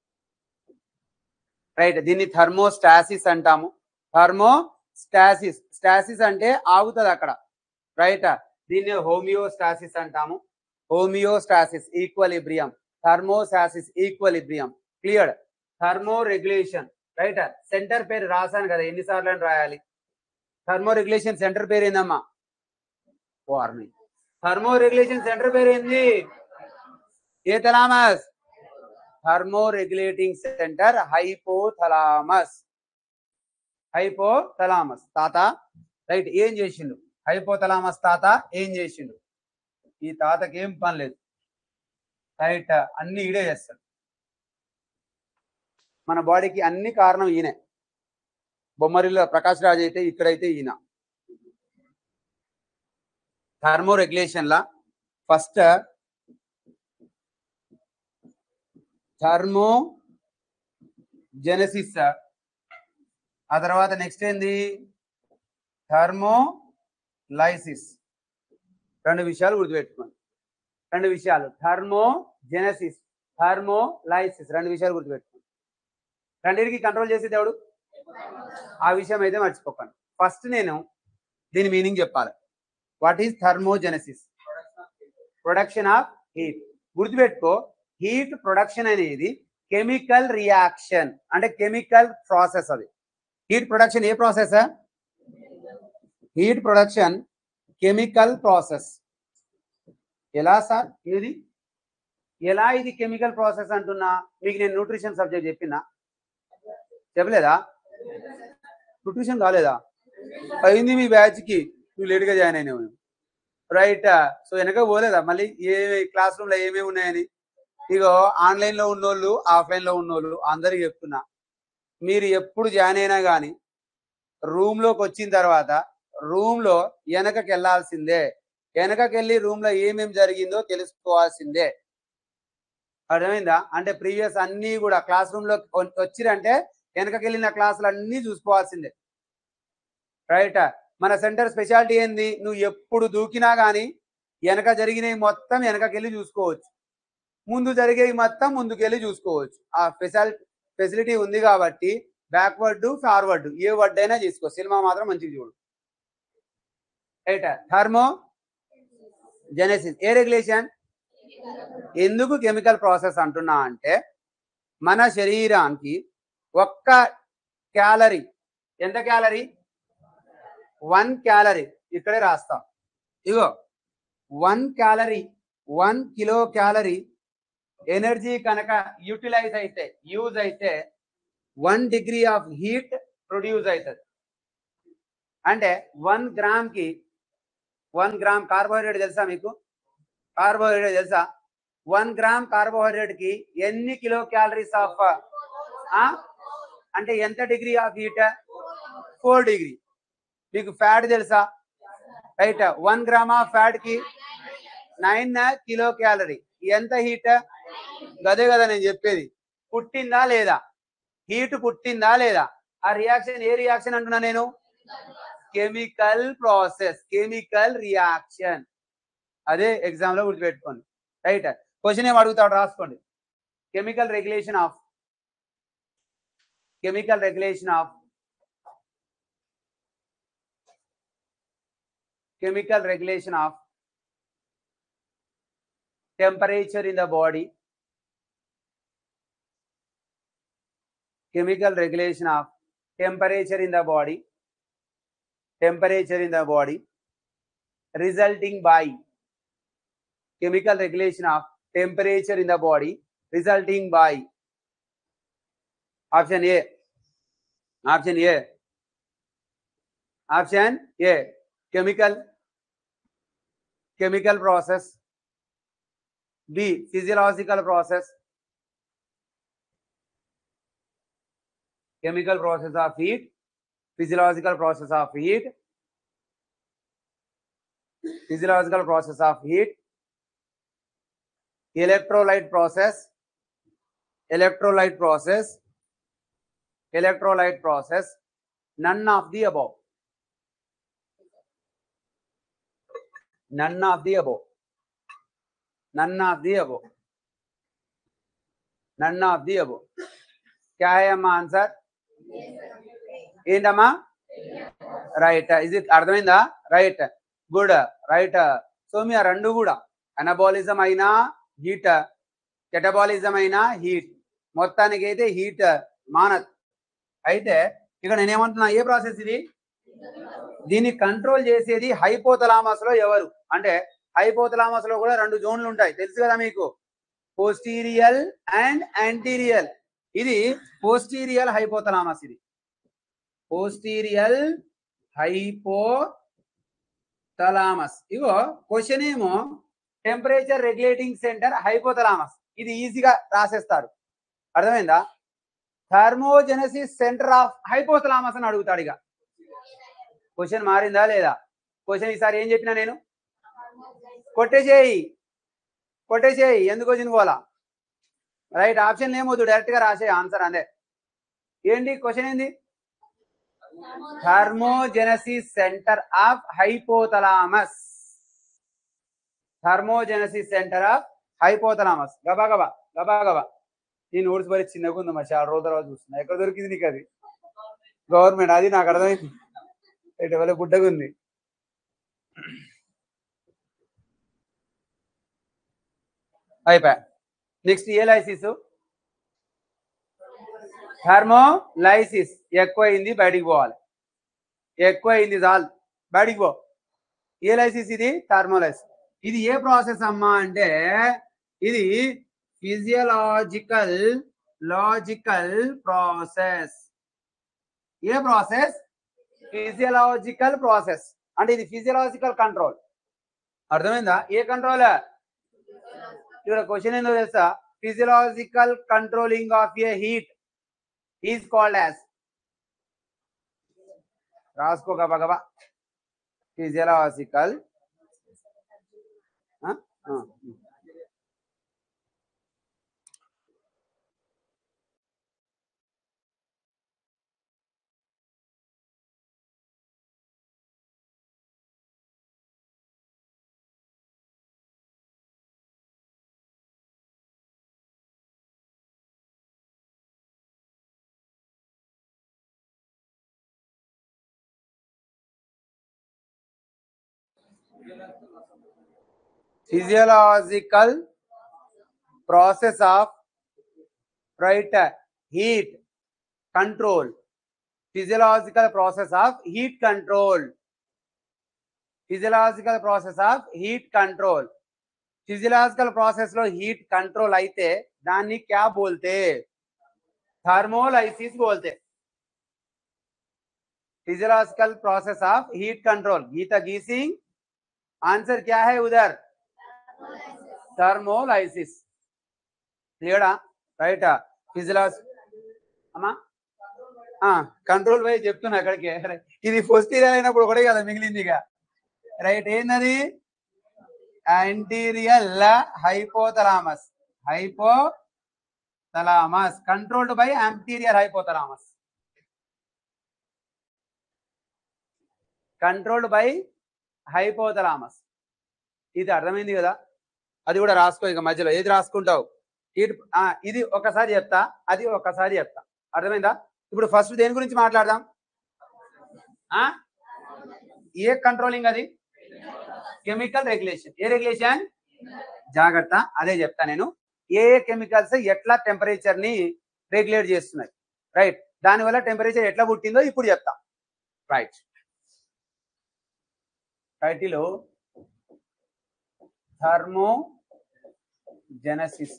right. దీన్ని థర్మోస్టాసిస్ అంటాము. థర్మోస్టాసిస్, స్టాసిస్ అంటే ఆగుతుంది అక్కడ, రైట్. దీన్ని హోమియోస్టాసిస్ అంటాము. Homeostasis equilibrium, thermostasis equilibrium. Clear. Thermoregulation, right. Centre పేరు రాశాను కదా, ఎన్నిసార్లు అని రాయాలి. థర్మో రెగ్యులేషన్ సెంటర్ పేరు ఏందమ్మా? వార్నింగ్. థర్మో రెగ్యులేషన్ సెంటర్ పేరు ఏంది? ఏ thalamus. Thermoregulating centre hypothalamus, hypothalamus. తాత రైట్ ఏం చేసిండు? హైపోథలామస్ తాత ఏం చేసిండు? ఈ తాతకి ఏం పని లేదు, రైట్, అన్ని ఈడే చేస్తాడు. మన బాడీకి అన్ని కారణం ఈయనే. బొమ్మరిలో ప్రకాష్ రాజ్ అయితే, ఇక్కడైతే ఈయన. థర్మో రెగ్యులేషన్ లా ఫస్ట్ థర్మో జెనసిస్, ఆ తర్వాత నెక్స్ట్ ఏంది థర్మో లైసిస్. రెండు విషయాలు గుర్తుపెట్టుకోండి, రెండు విషయాలు, థర్మో జెనసిస్, థర్మో లైసిస్, రెండు విషయాలు గుర్తుపెట్టుకోండి. రెండింటికి కంట్రోల్ చేసేది ఎవడు? ఆ విషయం అయితే మర్చిపోకండి. ఫస్ట్ నేను దీని మీనింగ్ చెప్పాలి. What is thermogenesis? Production of heat. గుర్తుపెట్టుకో, హీట్ ప్రొడక్షన్ అనేది కెమికల్ రియాక్షన్, అంటే కెమికల్ ప్రాసెస్. అది హీట్ ప్రొడక్షన్ ఏ process? Heat production chemical process. ఎలా సార్ ఇది? ఎలా ఇది కెమికల్ ప్రాసెస్ అంటున్నా? మీకు నేను న్యూట్రిషన్ సబ్జెక్ట్ చెప్పినా? చెప్పలేదా? న్యూట్రిషన్ కాలేదా? అయింది మీ బ్యాచ్కి, నువ్వు లేట్గా జాయిన్ అయినావు, రైట్. సో వెనక పోలేదా మళ్ళీ ఏ క్లాస్ రూమ్లో ఏమేమి ఉన్నాయని? ఇగో ఆన్లైన్లో ఉన్నోళ్ళు, ఆఫ్లైన్లో ఉన్నోళ్ళు అందరికి చెప్తున్నా, మీరు ఎప్పుడు జాయిన్ అయినా కానీ రూమ్లోకి వచ్చిన తర్వాత రూమ్లో వెనకకి వెళ్ళాల్సిందే. వెనకకి వెళ్ళి రూమ్లో ఏమేమి జరిగిందో తెలుసుకోవాల్సిందే. అర్థమైందా? అంటే ప్రీవియస్ అన్నీ కూడా క్లాస్ రూమ్లో వచ్చిరంటే వెనకకి వెళ్ళిన క్లాసులు అన్నీ చూసుకోవాల్సిందే, రైట్. మన సెంటర్ స్పెషాలిటీ ఏంది? నువ్వు ఎప్పుడు దూకినా కానీ వెనక జరిగినవి మొత్తం వెనకకెళ్ళి చూసుకోవచ్చు, ముందు జరిగేవి మొత్తం ముందుకెళ్ళి చూసుకోవచ్చు. ఆ ఫెసిలిటీ ఫెసిలిటీ ఉంది కాబట్టి బ్యాక్వర్డ్ ఫార్వర్డ్ ఏ వర్డ్ అయినా చేసుకో, సినిమా మాత్రం మంచిగా చూడు, రైట్. థర్మో జెనసిస్ ఏ రెగ్యులేషన్? ఎందుకు కెమికల్ ప్రాసెస్ అంటున్నా అంటే మన శరీరానికి ఒక్క క్యాలరీ, ఎంత క్యాలరీ? One calorie. ఇక్కడే రాస్తా, ఇగో one calorie, one kilo calorie energy కనుక యూటిలైజ్ అయితే, యూజ్ అయితే one degree of heat produce అవుతుంది. అంటే వన్ గ్రామ్ కి వన్ గ్రామ్ కార్బోహైడ్రేట్ తెలుసా మీకు? కార్బోహైడ్రేట్ తెలుసా? వన్ గ్రామ్ కార్బోహైడ్రేట్ కి ఎన్ని కిలో క్యాలరీస్ ఆఫ్, అంటే ఎంత degree of heat? Four degree. మీకు ఫ్యాట్ తెలుసా? Right. One gram of fat కి నైన్ కిలో క్యాలరీ. ఎంత హీట్? గదే కదా నేను చెప్పేది. పుట్టిందా లేదా? హీట్ పుట్టిందా లేదా? ఆ రియాక్షన్ ఏ రియాక్షన్ అంటున్నా నేను? Chemical process, chemical reaction. అదే ఎగ్జామ్ లో గుర్తుపెట్టుకోండి, రైట్. క్వశ్చన్ ఏం అడుగుతాడు రాసుకోండి. Chemical regulation of, chemical regulation of chemical regulation of temperature in the body, chemical regulation of temperature in the body, temperature in the body resulting by, chemical regulation of temperature in the body resulting by option A, option A, option A, chemical chemical process, B, physiological process, chemical process of heat, physiological process of heat, physiological process of heat, electrolyte process, electrolyte process, electrolyte process, none of the above. None of the above. None of the above. None of the above. क्या है अम्मा answer? ఏంటమ్మా? Right. ఇది అర్థమైందా? Right. Good. Right. So మీ ఆ రెండు కూడా అనబాలిజం అయినా హీట్, కెటబాలిజం అయినా హీట్, మొత్తానికి అయితే హీట్ మానత్. అయితే ఇక్కడ నేనేమంటున్నా, ఏ ప్రాసెస్ ఇది? దీన్ని కంట్రోల్ చేసేది హైపోథలామస్ లో ఎవరు అంటే, హైపోథలామస్ లో కూడా రెండు జోన్లు ఉంటాయి, తెలుసు కదా మీకు, పోస్టీరియల్ అండ్ యాంటీరియల్. ఇది పోస్టీరియల్ హైపోథలామస్. ఇది పోస్టీరియల్ హైపోథలామస్. ఇగో క్వశ్చన్ ఏమో టెంపరేచర్ రెగ్యులేటింగ్ సెంటర్ హైపోథలామస్, ఇది ఈజీగా రాసేస్తారు. అర్థమైందా? థర్మోజెనసిస్ సెంటర్ ఆఫ్ హైపోథలామస్ అని అడుగుతాడు. ఇక క్వశ్చన్ మారిందా లేదా? క్వశ్చన్ ఈసారి ఏం చెప్పినా నేను, కొట్టేసేయి కొట్టేసేయి ఎందుకు వచ్చింది పోలా. రైట్. ఆప్షన్ ఏమవుతుంది, డైరెక్ట్ గా రాసే ఆన్సర్ అందే. ఏంటి క్వశ్చన్ ఏంది? Thermogenesis centre of hypothalamus. Thermogenesis centre of hypothalamus. గబా గబా గబా గబా. ఈ నోట్స్ బరి చిన్నగా ఉంది మా చాలా రోజు తర్వాత చూస్తున్నా. ఎక్కడ దొరికింది నీకు అది? గవర్నమెంట్. అది నాకు అర్థమైంది. ఎవరి గుడ్డగా ఉంది. అయిపోయా. నెక్స్ట్ ఏ లైసిస్? థర్మోలైసిస్. ఎక్కువైంది బయటికి పోవాలి, ఎక్కువైంది చాలు బయటికి పో. ఏ లైసిస్ ఇది? థర్మోలైసిస్. ఇది ఏ ప్రాసెస్ అమ్మా అంటే, ఇది ఫిజియలాజికల్ లాజికల్ ప్రాసెస్. ఏ ప్రాసెస్? Physiological process. అంటే ఇది ఫిజియలాజికల్ కంట్రోల్. అర్థమైందా? ఏ కంట్రోల్? ఇక్కడ క్వశ్చన్ ఏందో తెలుసా? Physiological controlling of a heat is called as, రాసుకో గబా గబా, physiological physiological process of right heat control. Physiological process of heat control. Physiological process of heat control. Physiological process లో heat control అయితే దాన్ని क्या बोलते? Thermolysis बोलते. Physiological process of heat control. Geeta guessing answer क्या है उधर? థర్మోలైసిస్. క్లియరా? రైట్. ఫిజియలాజీ అమ్మా కంట్రోల్ వై చెప్తున్నా అక్కడికి. ఇది పోస్టీరియల్ అయినప్పుడు కూడా కదా మిగిలింది ఇక. రైట్. ఏంటది? Anterior hypothalamus. Hypothalamus controlled by anterior hypothalamus. Controlled by hypothalamus. ఇది అర్థమైంది కదా? అది కూడా రాసుకో. ఇక మధ్యలో ఏది రాసుకుంటావు? ఇది ఒకసారి చెప్తా, అది ఒకసారి చెప్తా. అర్థమైందా? ఇప్పుడు ఫస్ట్ దేని గురించి మాట్లాడదాం? ఏ కంట్రోలింగ్? అది కెమికల్ రెగ్యులేషన్. ఏ రెగ్యులేషన్? జాగ్రత్త, అదే చెప్తా నేను. ఏ ఏ కెమికల్స్ ఎట్లా టెంపరేచర్ ని రెగ్యులేట్ చేస్తున్నాయి. రైట్. దానివల్ల టెంపరేచర్ ఎట్లా పుట్టిందో ఇప్పుడు చెప్తా. Right. Title thermogenesis,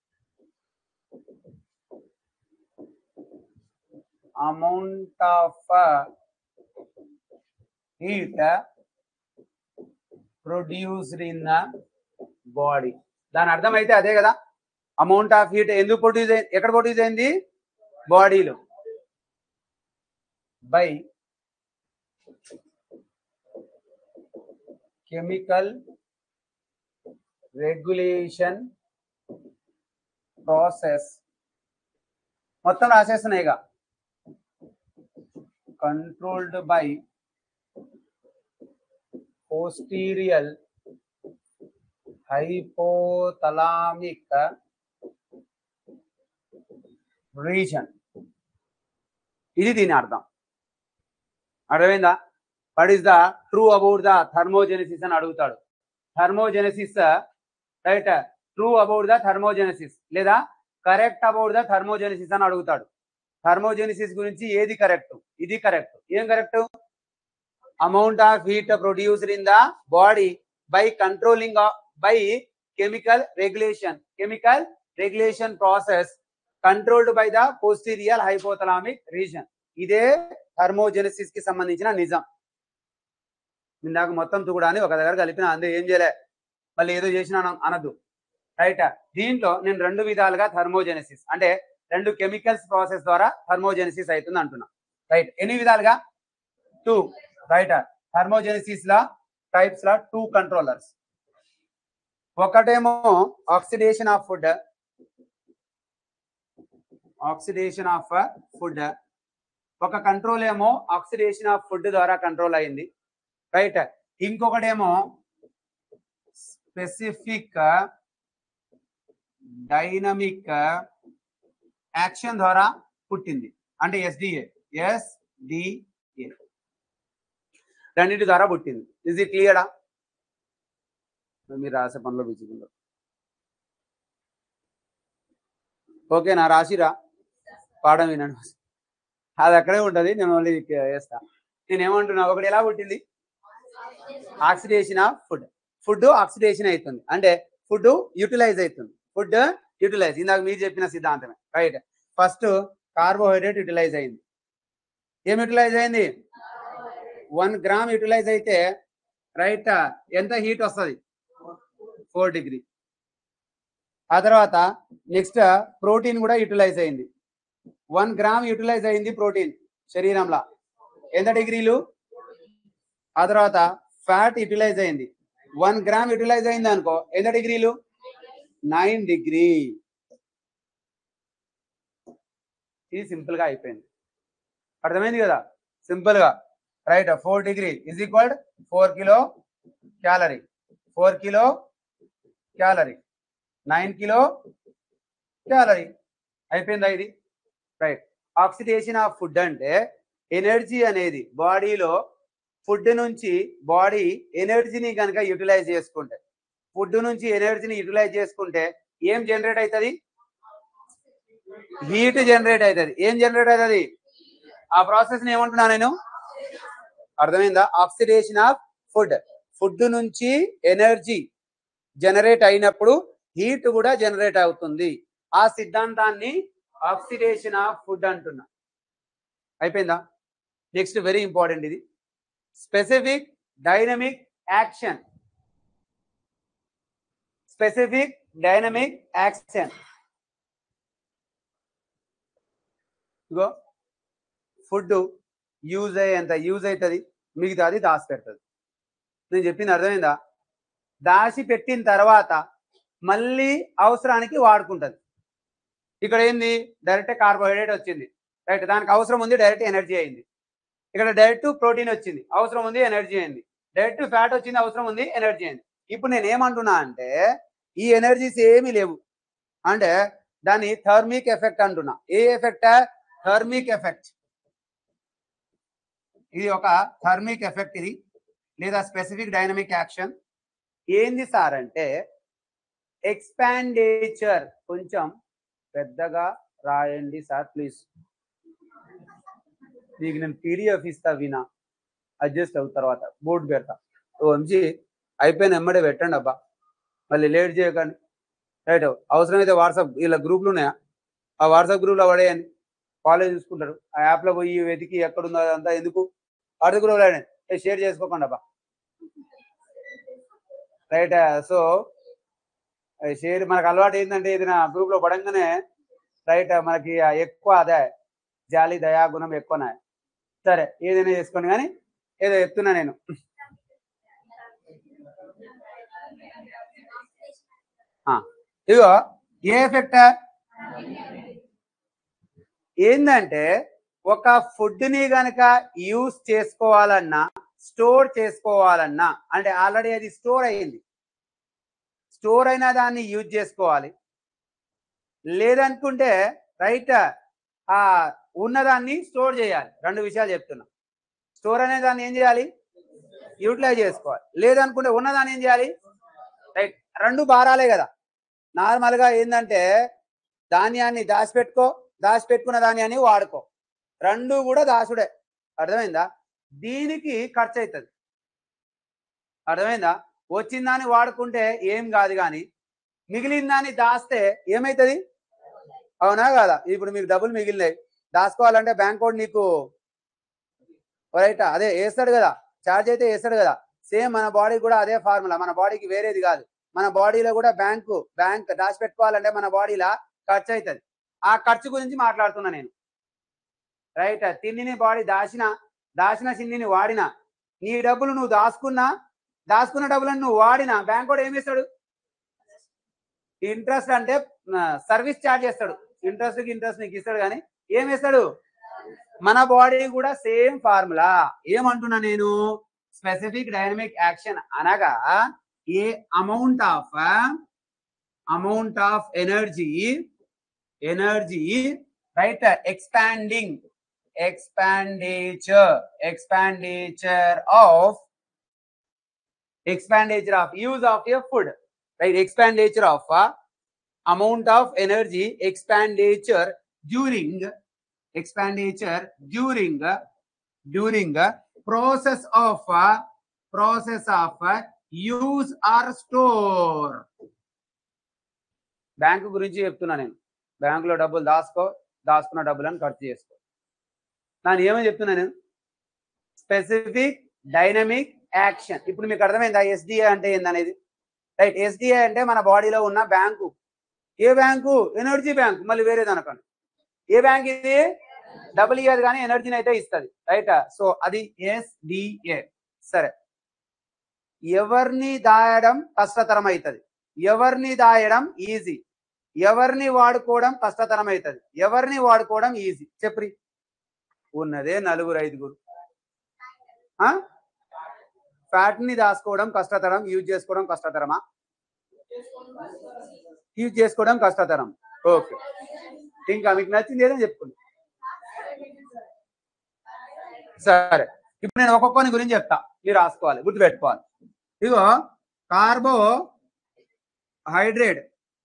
amount of uh, heat uh, produced in the body. దాని అర్థం అయితే అదే కదా. అమౌంట్ ఆఫ్ హీట్ ఎందుకు ప్రొడ్యూస్ అయింది? ఎక్కడ ప్రొడ్యూస్ అయింది? బాడీలో. బై కెమికల్ రెగ్యులేషన్ ప్రాసెస్ మొత్తం రాసేస్తున్నాయిగా controlled by posterior hypothalamic region. ఇది దీని అర్థం. అర్థమైందా? What is the true about the thermogenesis అని అడుగుతాడు. Thermogenesis right, true about the thermogenesis లేదా కరెక్ట్ అబౌట్ ద థర్మోజెనసిస్ అని అడుగుతాడు. థర్మోజెనసిస్ గురించి ఏది కరెక్ట్? ఇది కరెక్ట్. ఏం correct? Amount of heat produced in the body by controlling by chemical regulation chemical regulation process controlled by the posterior hypothalamic region. ఇదే thermogenesis కి సంబంధించిన నిజం. ఇందాక మొత్తం తుగుడాని ఒక దగ్గర కలిపిన, అందే ఏం చేయలే, మళ్ళీ ఏదో చేసినా అనద్దు. రైట్, దీంట్లో నేను రెండు విధాలుగా థర్మోజెనసిస్ అంటే రెండు కెమికల్స్ ప్రాసెస్ ద్వారా థర్మోజెనసిస్ అవుతుంది అంటున్నా. రైట్, ఎన్ని విధాలుగా? టూ. రైట్, థర్మోజెనసిస్ లా టైప్స్ లా టూ కంట్రోలర్స్. ఒకటేమో oxidation of food oxidation of food ఒక కంట్రోల్ ఏమో ఆక్సిడేషన్ ఆఫ్ ఫుడ్ ద్వారా కంట్రోల్ అయింది. రైట్, ఇంకొకటేమో స్పెసిఫిక్ డైనమిక్ యాక్షన్ ద్వారా పుట్టింది, అంటే ఎస్డిఏ ఎస్డిఏ రెండింటి ద్వారా పుట్టింది. ఇస్ ఇట్ క్లియరా? మీరు రాసే పనిలో బిజీగా ఓకేనా? రాసిరా, పాఠం వినండి. అది అక్కడే ఉంటుంది, నేను మళ్ళీ వేస్తా. నేను ఏమంటున్నా, ఒకటి ఎలా పుట్టింది? Oxidation of food. Food oxidation అవుతుంది అంటే ఫుడ్ యూటిలైజ్ అవుతుంది. ఫుడ్ యూటిలైజ్, ఇందాక మీరు చెప్పిన సిద్ధాంతమే. రైట్, ఫస్ట్ కార్బోహైడ్రేట్ యూటిలైజ్ అయింది. ఏం యూటిలైజ్ అయింది? వన్ గ్రామ్ యూటిలైజ్ అయితే రైట్ ఎంత హీట్ వస్తుంది? Four degree. ఆ తర్వాత నెక్స్ట్ ప్రోటీన్ కూడా యూటిలైజ్ అయింది. వన్ గ్రామ్ యూటిలైజ్ అయింది ప్రోటీన్ శరీరంలో, ఎంత డిగ్రీలు? ఆ తర్వాత ఫ్యాట్ యూటిలైజ్ అయింది. వన్ గ్రామ్ యూటిలైజ్ అయింది అనుకో, ఎంత డిగ్రీలు? Nine degree. ఇది సింపుల్ గా అయిపోయింది. అర్థమైంది కదా? సింపుల్ గా. Right, four degree is equal four kilo calorie. Four kilo calorie nine kilo calorie అయిపోయిందా ఇది? రైట్, ఆక్సిడేషన్ ఆఫ్ ఫుడ్ అంటే ఎనర్జీ అనేది బాడీలో ఫుడ్ నుంచి బాడీ ఎనర్జీని కనుక యూటిలైజ్ చేసుకుంటే, ఫుడ్ నుంచి ఎనర్జీని యూటిలైజ్ చేసుకుంటే ఏం జనరేట్ అవుతుంది? హీట్ జనరేట్ అవుతుంది. ఏం జనరేట్ అవుతుంది? ఆ ప్రాసెస్ ని ఏమంటున్నా నేను? అర్థమైందా? Oxidation of food. ఫుడ్ నుంచి ఎనర్జీ జనరేట్ అయినప్పుడు హీట్ కూడా జనరేట్ అవుతుంది. ఆ సిద్ధాంతాన్ని ఆక్సిడేషన్ ఆఫ్ ఫుడ్ అంటున్నా. అయిపోయిందా? నెక్స్ట్ వెరీ ఇంపార్టెంట్, ఇది specific dynamic action. Specific dynamic action ఇగో ఫుడ్ యూజ్ అయ్యేంత యూజ్ అవుతుంది, మిగతాది దాచి పెడుతుంది. నేను చెప్పింది అర్థమైందా? దాచి పెట్టిన తర్వాత మళ్ళీ అవసరానికి వాడుకుంటుంది. ఇక్కడ ఏంది? డైరెక్ట్ కార్బోహైడ్రేట్ వచ్చింది. రైట్, దానికి అవసరం ఉంది, డైరెక్ట్ ఎనర్జీ అయింది. ఇక్కడ డైరెక్ట్ ప్రోటీన్ వచ్చింది, అవసరం ఉంది, ఎనర్జీ అయింది. డైరెక్ట్ ఫ్యాట్ వచ్చింది, అవసరం ఉంది, ఎనర్జీ అయింది. ఇప్పుడు నేను ఏమంటున్నా అంటే ఈ ఎనర్జీస్ ఏమీ లేవు అంటే దాన్ని థర్మిక్ ఎఫెక్ట్ అంటున్నా. ఏ ఎఫెక్ట్? Thermic effect. ఇది ఒక థర్మిక్ ఎఫెక్ట్ ఇది, లేదా స్పెసిఫిక్ డైనమిక్ యాక్షన్. ఏంది సార్ అంటే ఎక్స్పాండేచర్. కొంచెం పెద్దగా రాయండి సార్ ప్లీజ్. నీకు నేను పీడిఎఫ్ ఇస్తా, వినా అడ్జస్ట్ అవుతారు, తర్వాత బోర్డు పెడతా. ఓ ఎంజీ అయిపోయిన ఎమ్మడే పెట్టండి అబ్బా, మళ్ళీ లేట్ చేయకండి. రైట్, అవసరమైతే వాట్సాప్ ఇలా గ్రూప్లు ఉన్నాయా, ఆ వాట్సాప్ గ్రూప్లో పడేయండి, కాలేజ్ చూసుకుంటారు. ఆ యాప్లో పోయి వెతికి ఎక్కడుందో అదంతా ఎందుకు, వాటి గ్రూప్లో పడేయండి, షేర్ చేసుకోకండి అబ్బా. రైట్, సో షేర్ మనకు అలవాటు ఏంటంటే ఏదైనా గ్రూప్లో పడంగానే రైట్ మనకి ఎక్కువ అదే జాలి దయా గుణం ఎక్కువనే. సరే ఏదైనా చేసుకోండి, కానీ ఏదో చెప్తున్నా నేను. ఇగో ఏ ఎఫెక్ట్ ఏంటంటే ఒక ఫుడ్ ని గనక యూస్ చేసుకోవాలన్నా స్టోర్ చేసుకోవాలన్నా అంటే ఆల్రెడీ అది స్టోర్ అయ్యింది, స్టోర్ అయిన దాన్ని యూజ్ చేసుకోవాలి. లేదనుకుంటే రైట్ ఆ ఉన్నదాన్ని స్టోర్ చేయాలి. రెండు విషయాలు చెప్తున్నా. స్టోర్ అనే దాన్ని ఏం చేయాలి, యూటిలైజ్ చేసుకోవాలి. లేదనుకుంటే ఉన్నదాన్ని ఏం చేయాలి, రైట్. రెండు భారాలే కదా. నార్మల్గా ఏంటంటే ధాన్యాన్ని దాచిపెట్టుకో, దాచిపెట్టుకున్న ధాన్యాన్ని వాడుకో, రెండు కూడా దాచుడే. అర్థమైందా? దీనికి ఖర్చు అవుతుంది. అర్థమైందా? వచ్చిన దాన్ని వాడుకుంటే ఏం కాదు, కానీ మిగిలిన దాన్ని దాస్తే ఏమవుతుంది? అవునా కాదా? ఇప్పుడు మీకు డబ్బులు మిగిలినాయి, దాచుకోవాలంటే బ్యాంక్ కోడ్ నీకు రైట్ అదే వేస్తాడు కదా, ఛార్జ్ అయితే వేస్తాడు కదా. సేమ్ మన బాడీ కూడా అదే ఫార్ములా, మన బాడీకి వేరేది కాదు. మన బాడీలో కూడా బ్యాంకు బ్యాంక్ దాచిపెట్టుకోవాలంటే మన బాడీలో ఖర్చు అవుతుంది. ఆ ఖర్చు గురించి మాట్లాడుతున్నా నేను. రైట్. తిండిని బాడీ దాచిన దాచిన తిండిని వాడినా, నీ డబ్బులు నువ్వు దాచుకున్నా, దాచుకున్న డబ్బులను నువ్వు వాడినా బ్యాంక్ కూడా ఏమి ఇస్తాడు? ఇంట్రెస్ట్ అంటే సర్వీస్ ఛార్జ్ చేస్తాడు. ఇంట్రెస్ట్కి ఇంట్రెస్ట్ నీకు ఇస్తాడు, కానీ ఏమి ఇస్తాడు? మన బాడీ కూడా సేమ్ ఫార్ములా. ఏమంటున్నా నేను? స్పెసిఫిక్ డైనమిక్ యాక్షన్ అనగా ఏ amount of amount of energy energy right expanding expenditure expenditure of expenditure of use of your food, right? Expenditure of uh, amount of energy expenditure during expenditure during uh, during uh, process of uh, process of uh, use or store. Bank గురించి చెప్తున్నా నేను. బ్యాంకులో డబ్బులు దాచుకో, దాచుకున్న డబ్బులను ఖర్చు చేసుకో. నేను ఏమని చెప్తున్నా నేను? Specific dynamic action. ఇప్పుడు మీకు అర్థమైందా ఎస్డిఏ అంటే ఏందనేది? రైట్. ఎస్డిఏ అంటే మన బాడీలో ఉన్న బ్యాంకు. ఏ బ్యాంకు? Energy bank. మళ్ళీ వేరేది అనుకోండి. ఏ బ్యాంక్ ఇది? డబ్బులు ఇయ్యదు కానీ ఎనర్జీని అయితే ఇస్తుంది. రైట్. సో అది ఎస్డిఏ. సరే, ఎవరిని దాయడం కష్టతరం అవుతుంది, ఎవరిని దాయడం ఈజీ, ఎవరిని వాడుకోవడం కష్టతరం అవుతుంది, ఎవరిని వాడుకోవడం ఈజీ? చెప్పరి. ఉన్నదే నలుగురు ఐదుగురు. ఫ్యాట్ ని దాచుకోవడం కష్టతరం, యూజ్ చేసుకోవడం కష్టతరమా? యూజ్ చేసుకోవడం కష్టతరం. ఓకే, ఇంకా మీకు నచ్చింది ఏదని చెప్పుకోండి. సరే, ఇప్పుడు నేను ఒక్కొక్కని గురించి చెప్తా, మీరు రాసుకోవాలి, గుర్తుపెట్టుకోవాలి. ఇగో కార్బోహైడ్రేట్.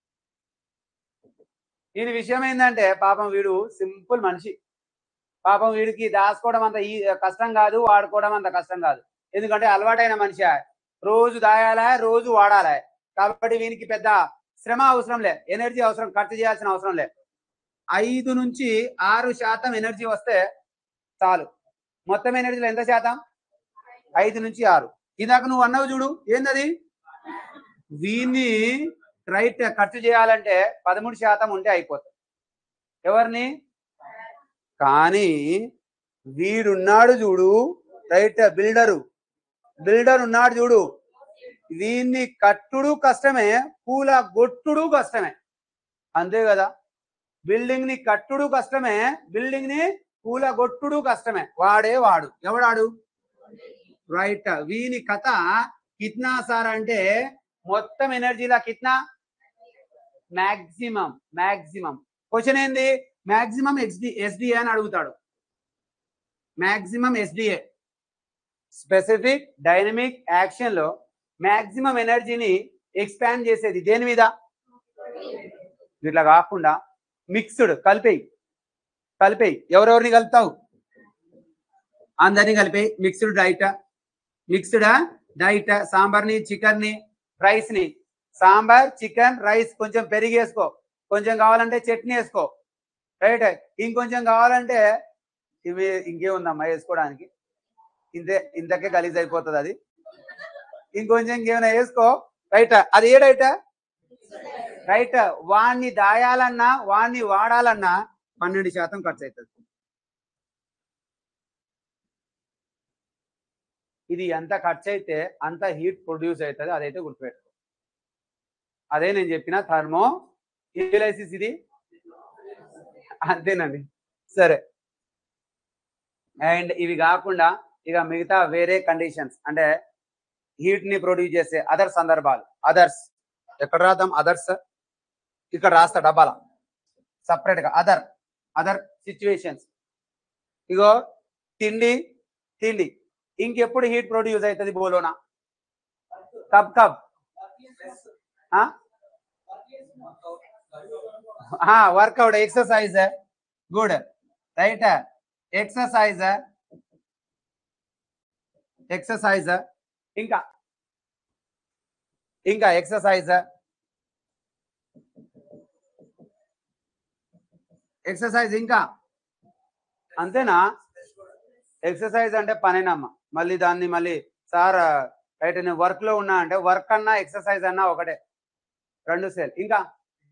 దీని విషయం ఏంటంటే పాపం వీడు సింపుల్ మనిషి. పాపం వీడికి దాచుకోవడం అంత ఈ కష్టం కాదు, వాడుకోవడం అంత కష్టం కాదు. ఎందుకంటే అలవాటైన మనిషి, రోజు దాయాలా, రోజు వాడాలా. కాబట్టి వీనికి పెద్ద శ్రమ అవసరం లే, ఎనర్జీ అవసరం, ఖర్చు చేయాల్సిన అవసరం లే. ఐదు నుంచి ఆరు శాతం ఎనర్జీ వస్తే చాలు. మొత్తం ఎనర్జీలో ఎంత శాతం? ఐదు నుంచి ఆరు. ఇందాక నువ్వు అన్నావు చూడు, ఏందది? వీన్ని రైట్ ఖర్చు చేయాలంటే పదమూడు శాతం ఉంటే అయిపోతుంది. ఎవరిని? కానీ వీడున్నాడు చూడు, రైట్, బిల్డరు బిల్డర్ ఉన్నాడు చూడు, వీన్ని కట్టుడు కష్టమే, పూల గొట్టుడు కష్టమే. అంతే కదా? బిల్డింగ్ ని కట్టుడు కష్టమే, బిల్డింగ్ ని పూల గొట్టుడు కష్టమే. వాడే వాడు. ఎవడాడు? రైట్. వీని కథ కిత్నా సార్ అంటే మొత్తం ఎనర్జీలా కిత్నా? మ్యాక్సిమం. మ్యాక్సిమం. క్వశ్చన్ ఏంది? మ్యాక్సిమం ఎస్డి ఎస్డిఏ అని అడుగుతాడు. Maximum SDA, specific dynamic action లో మ్యాక్సిమం ఎనర్జీని ఎక్స్పాండ్ చేసేది దేని మీద? ఇట్లా కాకుండా మిక్స్డ్, కలిపేయి కలిపేయి ఎవరెవరిని కలుపుతావు? అందరినీ కలిపేయి. Mixed diet, mixed diet. సాంబార్ని, చికెన్ ని, రైస్ ని. Sambar, chicken, rice. కొంచెం పెరిగి వేసుకో, కొంచెం కావాలంటే చట్నీ వేసుకో, రైట్. ఇంకొంచెం కావాలంటే ఇవి ఇంకేముందమ్మా వేసుకోవడానికి, ఇంతే, ఇంతకే గలీజ్ అయిపోతుంది అది. ఇంకొంచెం ఇంకేమైనా వేసుకో, రైట్. అది ఏ డైట్? రైట్. వాణ్ణి దాయాలన్నా వాణ్ణి వాడాలన్నా పన్నెండు శాతం ఖర్చు అవుతుంది. ఇది ఎంత ఖర్చు అయితే అంత హీట్ ప్రొడ్యూస్ అవుతుంది, అదైతే గుర్తుపెట్టుకో. అదే నేను చెప్పిన థర్మో న్యూక్లియలైసిస్ ఇది అంతేనండి. సరే, అండ్ ఇవి కాకుండా ఇక మిగతా వేరే కండిషన్స్ అంటే హీట్ ని ప్రొడ్యూస్ చేసే అదర్ సందర్భాలు, అదర్స్ ఎక్కడ రాద్దాం, అదర్స్ ఇక్కడ రాస్తా డబ్బాల సపరేట్ గా, అదర్ అదర్ సిచ్యువేషన్స్. ఇగో తిండి తిండి ఇంకెప్పుడు హీట్ ప్రొడ్యూస్ అవుతుంది బోలోనా, కబ్ కబ్ workout exercise, good right, exercise exercise ఇంకా ఇంకా ఎక్సర్సైజ్ ఎక్సర్సైజ్ ఇంకా అంతేనా? ఎక్సర్సైజ్ అంటే పనేనమ్మ, మళ్ళీ దాన్ని మళ్ళీ సార్ రైట్ నేను వర్క్ లో ఉన్నా అంటే వర్క్ అన్నా ఎక్సర్సైజ్ అన్నా ఒకటే, రెండు సేల్. ఇంకా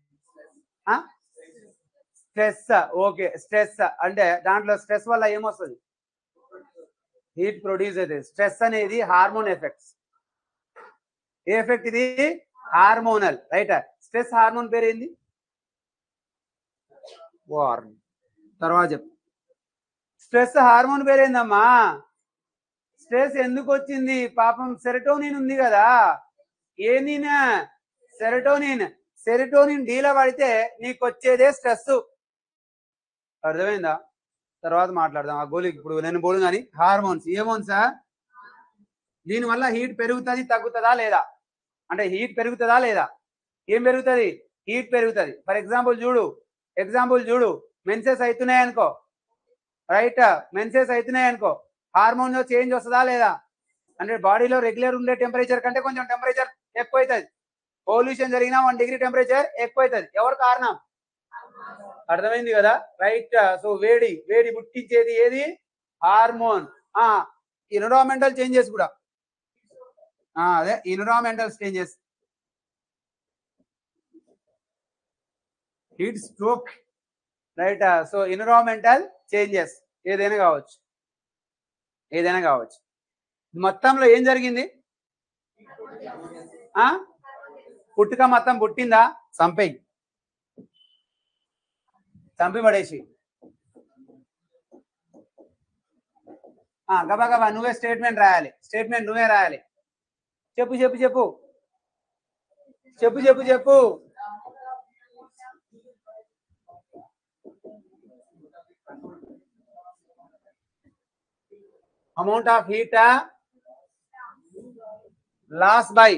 స్ట్రెస్, ఓకే స్ట్రెస్ అంటే దాంట్లో స్ట్రెస్ వల్ల ఏమొస్తుంది, హీట్ ప్రొడ్యూస్ అవుతుంది. స్ట్రెస్ అనేది హార్మోన్ ఎఫెక్ట్స్, ఏ ఎఫెక్ట్ ఇది, హార్మోనల్ రైట్. స్ట్రెస్ హార్మోన్ పేరు ఏంది, వార్మ్. తర్వాత చెప్పు, స్ట్రెస్ హార్మోన్ పేరేందమ్మా, స్ట్రెస్ ఎందుకు వచ్చింది, పాపం సెరటోనిన్ ఉంది కదా, ఏంది సెరటోనిన్, సెరటోనిన్ డీలా పడితే నీకు వచ్చేదే స్ట్రెస్, అర్థమైందా? తర్వాత మాట్లాడదాం ఆ గోళీకి, ఇప్పుడు నేను బోడు కానీ హార్మోన్స్, ఏమోన్సా దీనివల్ల హీట్ పెరుగుతుంది తగ్గుతుందా లేదా, అంటే హీట్ పెరుగుతుందా లేదా, ఏం పెరుగుతుంది, హీట్ పెరుగుతుంది. ఫర్ ఎగ్జాంపుల్ చూడు, ఎగ్జాంపుల్ చూడు మెన్సెస్ అవుతున్నాయి అనుకో, రైట్ మెన్సెస్ అవుతున్నాయి అనుకో, హార్మోన్ లో చేంజ్ వస్తుందా లేదా, అంటే బాడీలో రెగ్యులర్ ఉండే టెంపరేచర్ కంటే కొంచెం టెంపరేచర్ ఎక్కువ అవుతుంది, పొల్యూషన్ జరిగినా వన్ డిగ్రీ టెంపరేచర్ ఎక్కువ అవుతుంది, ఎవరు కారణం, అర్థమైంది కదా, రైట్. సో వేడి వేడి పుట్టించేది ఏది, హార్మోన్. ఆ ఎన్విరాన్మెంటల్ చేంజెస్ కూడా, అదే environmental changes, heat stroke right. So environmental changes ఏదైనా కావచ్చు, ఏదైనా కావచ్చు. మొత్తంలో ఏం జరిగింది, పుట్టుక మొత్తం పుట్టిందా, చంపేయి చంపి పడేసి, గబా గబా నువ్వే స్టేట్మెంట్ రాయాలి, స్టేట్మెంట్ నువ్వే రాయాలి, చెప్పు చెప్పు చెప్పు చెప్పు చెప్పు చెప్పు amount of heat loss by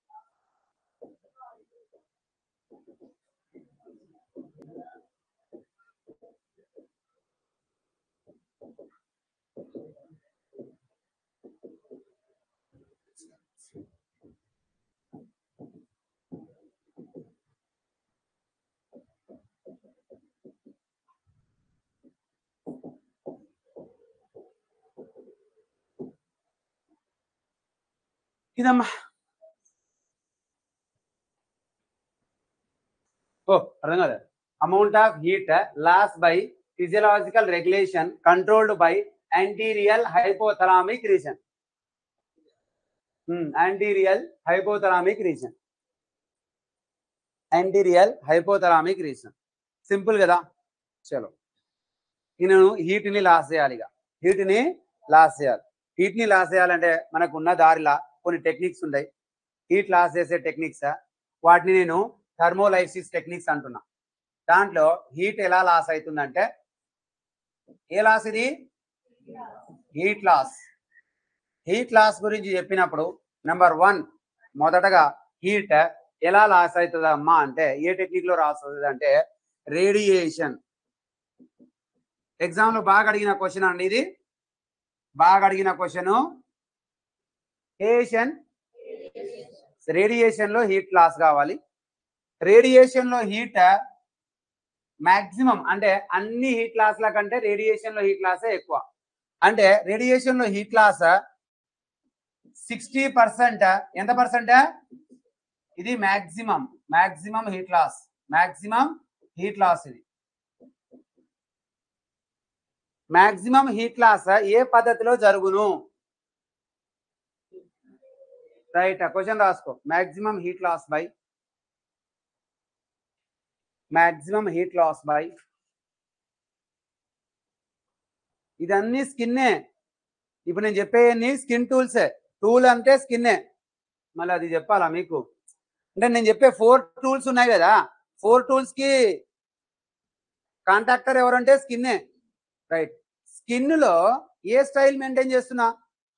ఇదమ్మా. ఓ అర్థం కదా, amount of heat loss by physiological regulation controlled by anterior hypothalamic region, anterior hypothalamic region, anterior hypothalamic region, simple కదా. చలో నేను హీట్ ని లాస్ చేయాలి, ఇక హీట్ ని లాస్ చేయాలి. హీట్ ని లాస్ చేయాలంటే మనకు ఉన్న దారిలా కొన్ని టెక్నిక్స్ ఉన్నాయి, హీట్ లాస్ చేసే టెక్నిక్స్, వాటిని నేను థర్మోలైసిస్ టెక్నిక్స్ అంటున్నా. దాంట్లో హీట్ ఎలా లాస్ అవుతుందంటే, ఏ లాస్ ఇది, హీట్ లాస్. హీట్ లాస్ గురించి చెప్పినప్పుడు నెంబర్ వన్ మొదటగా హీట్ ఎలా లాస్ అవుతుంది అమ్మా అంటే, ఏ టెక్నిక్ లో లాస్ అవుతుంది అంటే రేడియేషన్. ఎగ్జామ్ లో బాగా అడిగిన క్వశ్చన్ అండి ఇది, బాగా అడిగిన క్వశ్చన్. రేడియేషన్, రేడియేషన్ లో హీట్ లాస్ కావాలి. రేడియేషన్ లో హీట్ మాక్సిమం అంటే అన్ని హీట్ లాస్ల కంటే రేడియేషన్ లో హీట్ లాసే ఎక్కువ. అంటే రేడియేషన్ లో హీట్ లాస్ సిక్స్టీ పర్సెంట్, ఎంత పర్సెంట్, ఇది maximum, maximum heat loss, maximum heat loss ఇది. మాక్సిమం హీట్ లాస్ ఏ పద్ధతిలో జరుగును, రైట్ క్వశ్చన్ రాసుకో, maximum heat loss by maximum heat loss by, ఇదన్నీ స్కిన్నే. ఇప్పుడు నేను చెప్పేవన్నీ స్కిన్ టూల్సే. టూల్ అంటే స్కిన్నే. మళ్ళీ అది చెప్పాలా మీకు? అంటే నేను చెప్పే ఫోర్ టూల్స్ ఉన్నాయి కదా, ఫోర్ టూల్స్ కి కాంటాక్టర్ ఎవరంటే స్కిన్నే. రైట్. స్కిన్ లో ఏ స్టైల్ మెయింటైన్ చేస్తున్నా?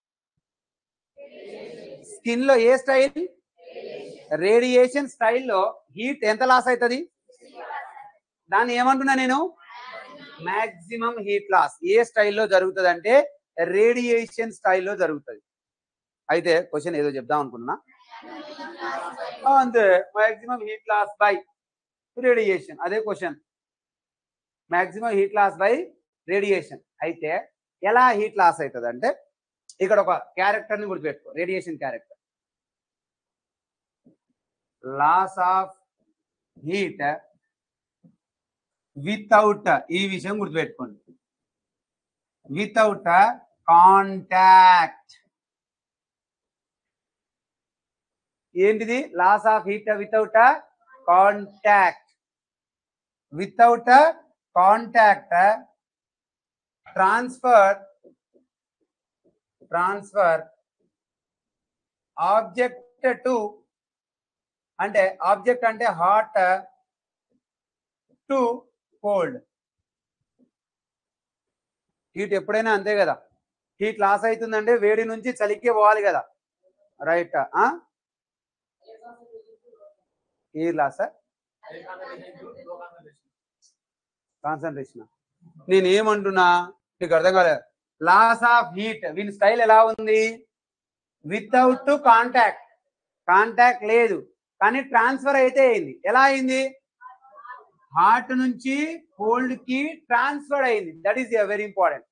స్కిన్ లో ఏ స్టైల్? రేడియేషన్ స్టైల్లో హీట్ ఎంత లాస్ అవుతుంది? దాన్ని ఏమంటున్నా నేను? Maximum heat loss. ఏ స్టైల్లో జరుగుతుంది అంటే రేడియేషన్ స్టైల్లో జరుగుతుంది. అయితే క్వశ్చన్ ఏదో చెప్దాం అనుకున్నా, అంతే. Maximum heat loss by radiation, అదే question. Maximum heat loss by radiation. అయితే ఎలా హీట్ లాస్ అవుతుంది అంటే ఇక్కడ ఒక క్యారెక్టర్ ని గుర్తుపెట్టుకో, radiation character. Loss of heat without, ఈ విషయం గుర్తుపెట్టుకోండి, వితౌట్ కాంటాక్ట్. ఏంటిది? Loss of heat without contact. Without contact transfer transfer object to, అంటే ఆబ్జెక్ట్ అంటే హాట్ టు కోల్డ్. హీట్ ఎప్పుడైనా అంతే కదా, హీట్ లాస్ అవుతుందంటే వేడి నుంచి చలికే పోవాలి కదా. రైట్. Heat loss concentration. నేను ఏమంటున్నా మీకు అర్థం కాలేదు. లాస్ ఆఫ్ హీట్, వీని స్టైల్ ఎలా ఉంది? Without contact. కాంటాక్ట్ లేదు కానీ ట్రాన్స్ఫర్ అయితే అయింది. ఎలా అయింది? హాట్ నుంచి కోల్డ్ కి ట్రాన్స్ఫర్ అయింది. That is very important.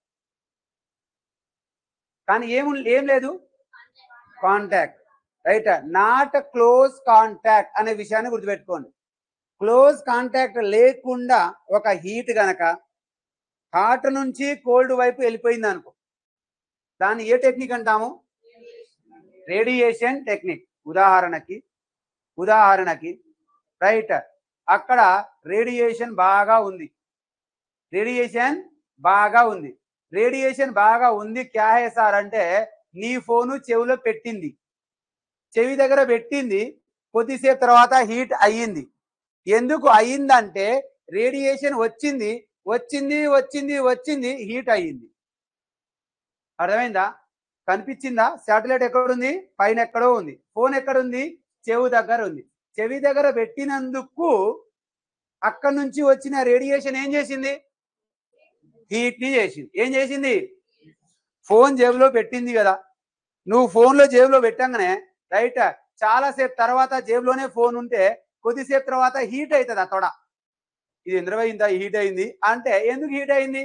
కానీ ఏం ఏం లేదు? Contact. Right. Not close contact అనే విషయాన్ని గుర్తుపెట్టుకోండి. క్లోజ్ కాంటాక్ట్ లేకుండా ఒక హీట్ గనక హాట్ నుంచి కోల్డ్ వైపు వెళ్ళిపోయింది అనుకో, దాన్ని ఏ టెక్నిక్ అంటాము? Radiation technique. ఉదాహరణకి ఉదాహరణకి రైట్, అక్కడ రేడియేషన్ బాగా ఉంది, రేడియేషన్ బాగా ఉంది రేడియేషన్ బాగా ఉంది క్యా హై సార్ అంటే నీ ఫోను చెవిలో పెట్టింది, చెవి దగ్గర పెట్టింది, కొద్దిసేపు తర్వాత హీట్ అయ్యింది. ఎందుకు అయ్యిందంటే రేడియేషన్ వచ్చింది వచ్చింది వచ్చింది వచ్చింది హీట్ అయ్యింది. అర్థమైందా? కనిపించిందా? శాటిలైట్ ఎక్కడుంది? పైన ఎక్కడో ఉంది. ఫోన్ ఎక్కడుంది? చెవి దగ్గర ఉంది. చెవి దగ్గర పెట్టినందుకు అక్కడి నుంచి వచ్చిన రేడియేషన్ ఏం చేసింది? హీట్ ని చేసింది. ఏం చేసింది? ఫోన్ జేబులో పెట్టింది కదా, నువ్వు ఫోన్లో జేబులో పెట్టంగానే రైట్ చాలాసేపు తర్వాత జేబులోనే ఫోన్ ఉంటే కొద్దిసేపు తర్వాత హీట్ అవుతుంది. ఆ తొడ ఇది ఎందువైందా హీట్ అయింది అంటే ఎందుకు హీట్ అయింది?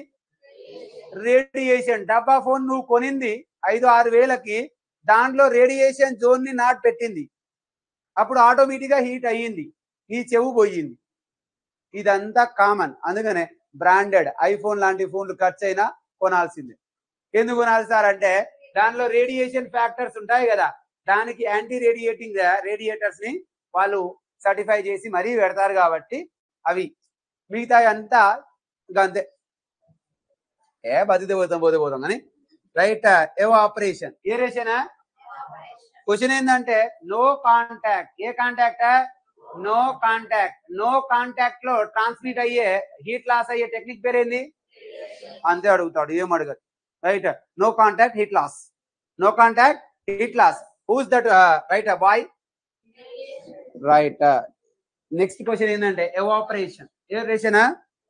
రేడియేషన్. డబ్బా ఫోన్ నువ్వు కొనింది ఐదు ఆరు వేలకి, దాంట్లో రేడియేషన్ జోన్ ని నాట్ పెట్టింది, అప్పుడు ఆటోమేటిక్ గా హీట్ అయ్యింది, ఈ చెవు పోయింది. ఇదంతా కామన్. అందుకనే బ్రాండెడ్ ఐఫోన్ లాంటి ఫోన్లు ఖర్చు అయినా కొనాల్సిందే. ఎందుకు కొనాలి సార్ అంటే దానిలో రేడియేషన్ ఫ్యాక్టర్స్ ఉంటాయి కదా, దానికి యాంటీ రేడియేటింగ్ రేడియేటర్స్ ని వాళ్ళు సర్టిఫై చేసి మరీ పెడతారు కాబట్టి అవి. మిగతా అంతా ఇంకా అంతే, ఏ బతితే పోతాం పోతే పోతాం కానీ. రైట్. ఎవాపరేషన్. ఏ రేషన్? క్వశ్చన్ ఏంటంటే నో కాంటాక్ట్. ఏ contact? No contact. No contact లో ట్రాన్స్మిట్ అయ్యే హీట్ లాస్ అయ్యే టెక్నిక్ పేరేంది? అంతే అడుగుతాడు, ఏం అడగదు. Right. No contact heat loss. No contact heat loss. Who's that? Right boy. Right. Next question ఏంటంటే ఎవాపరేషన్. ఏ రేషన్?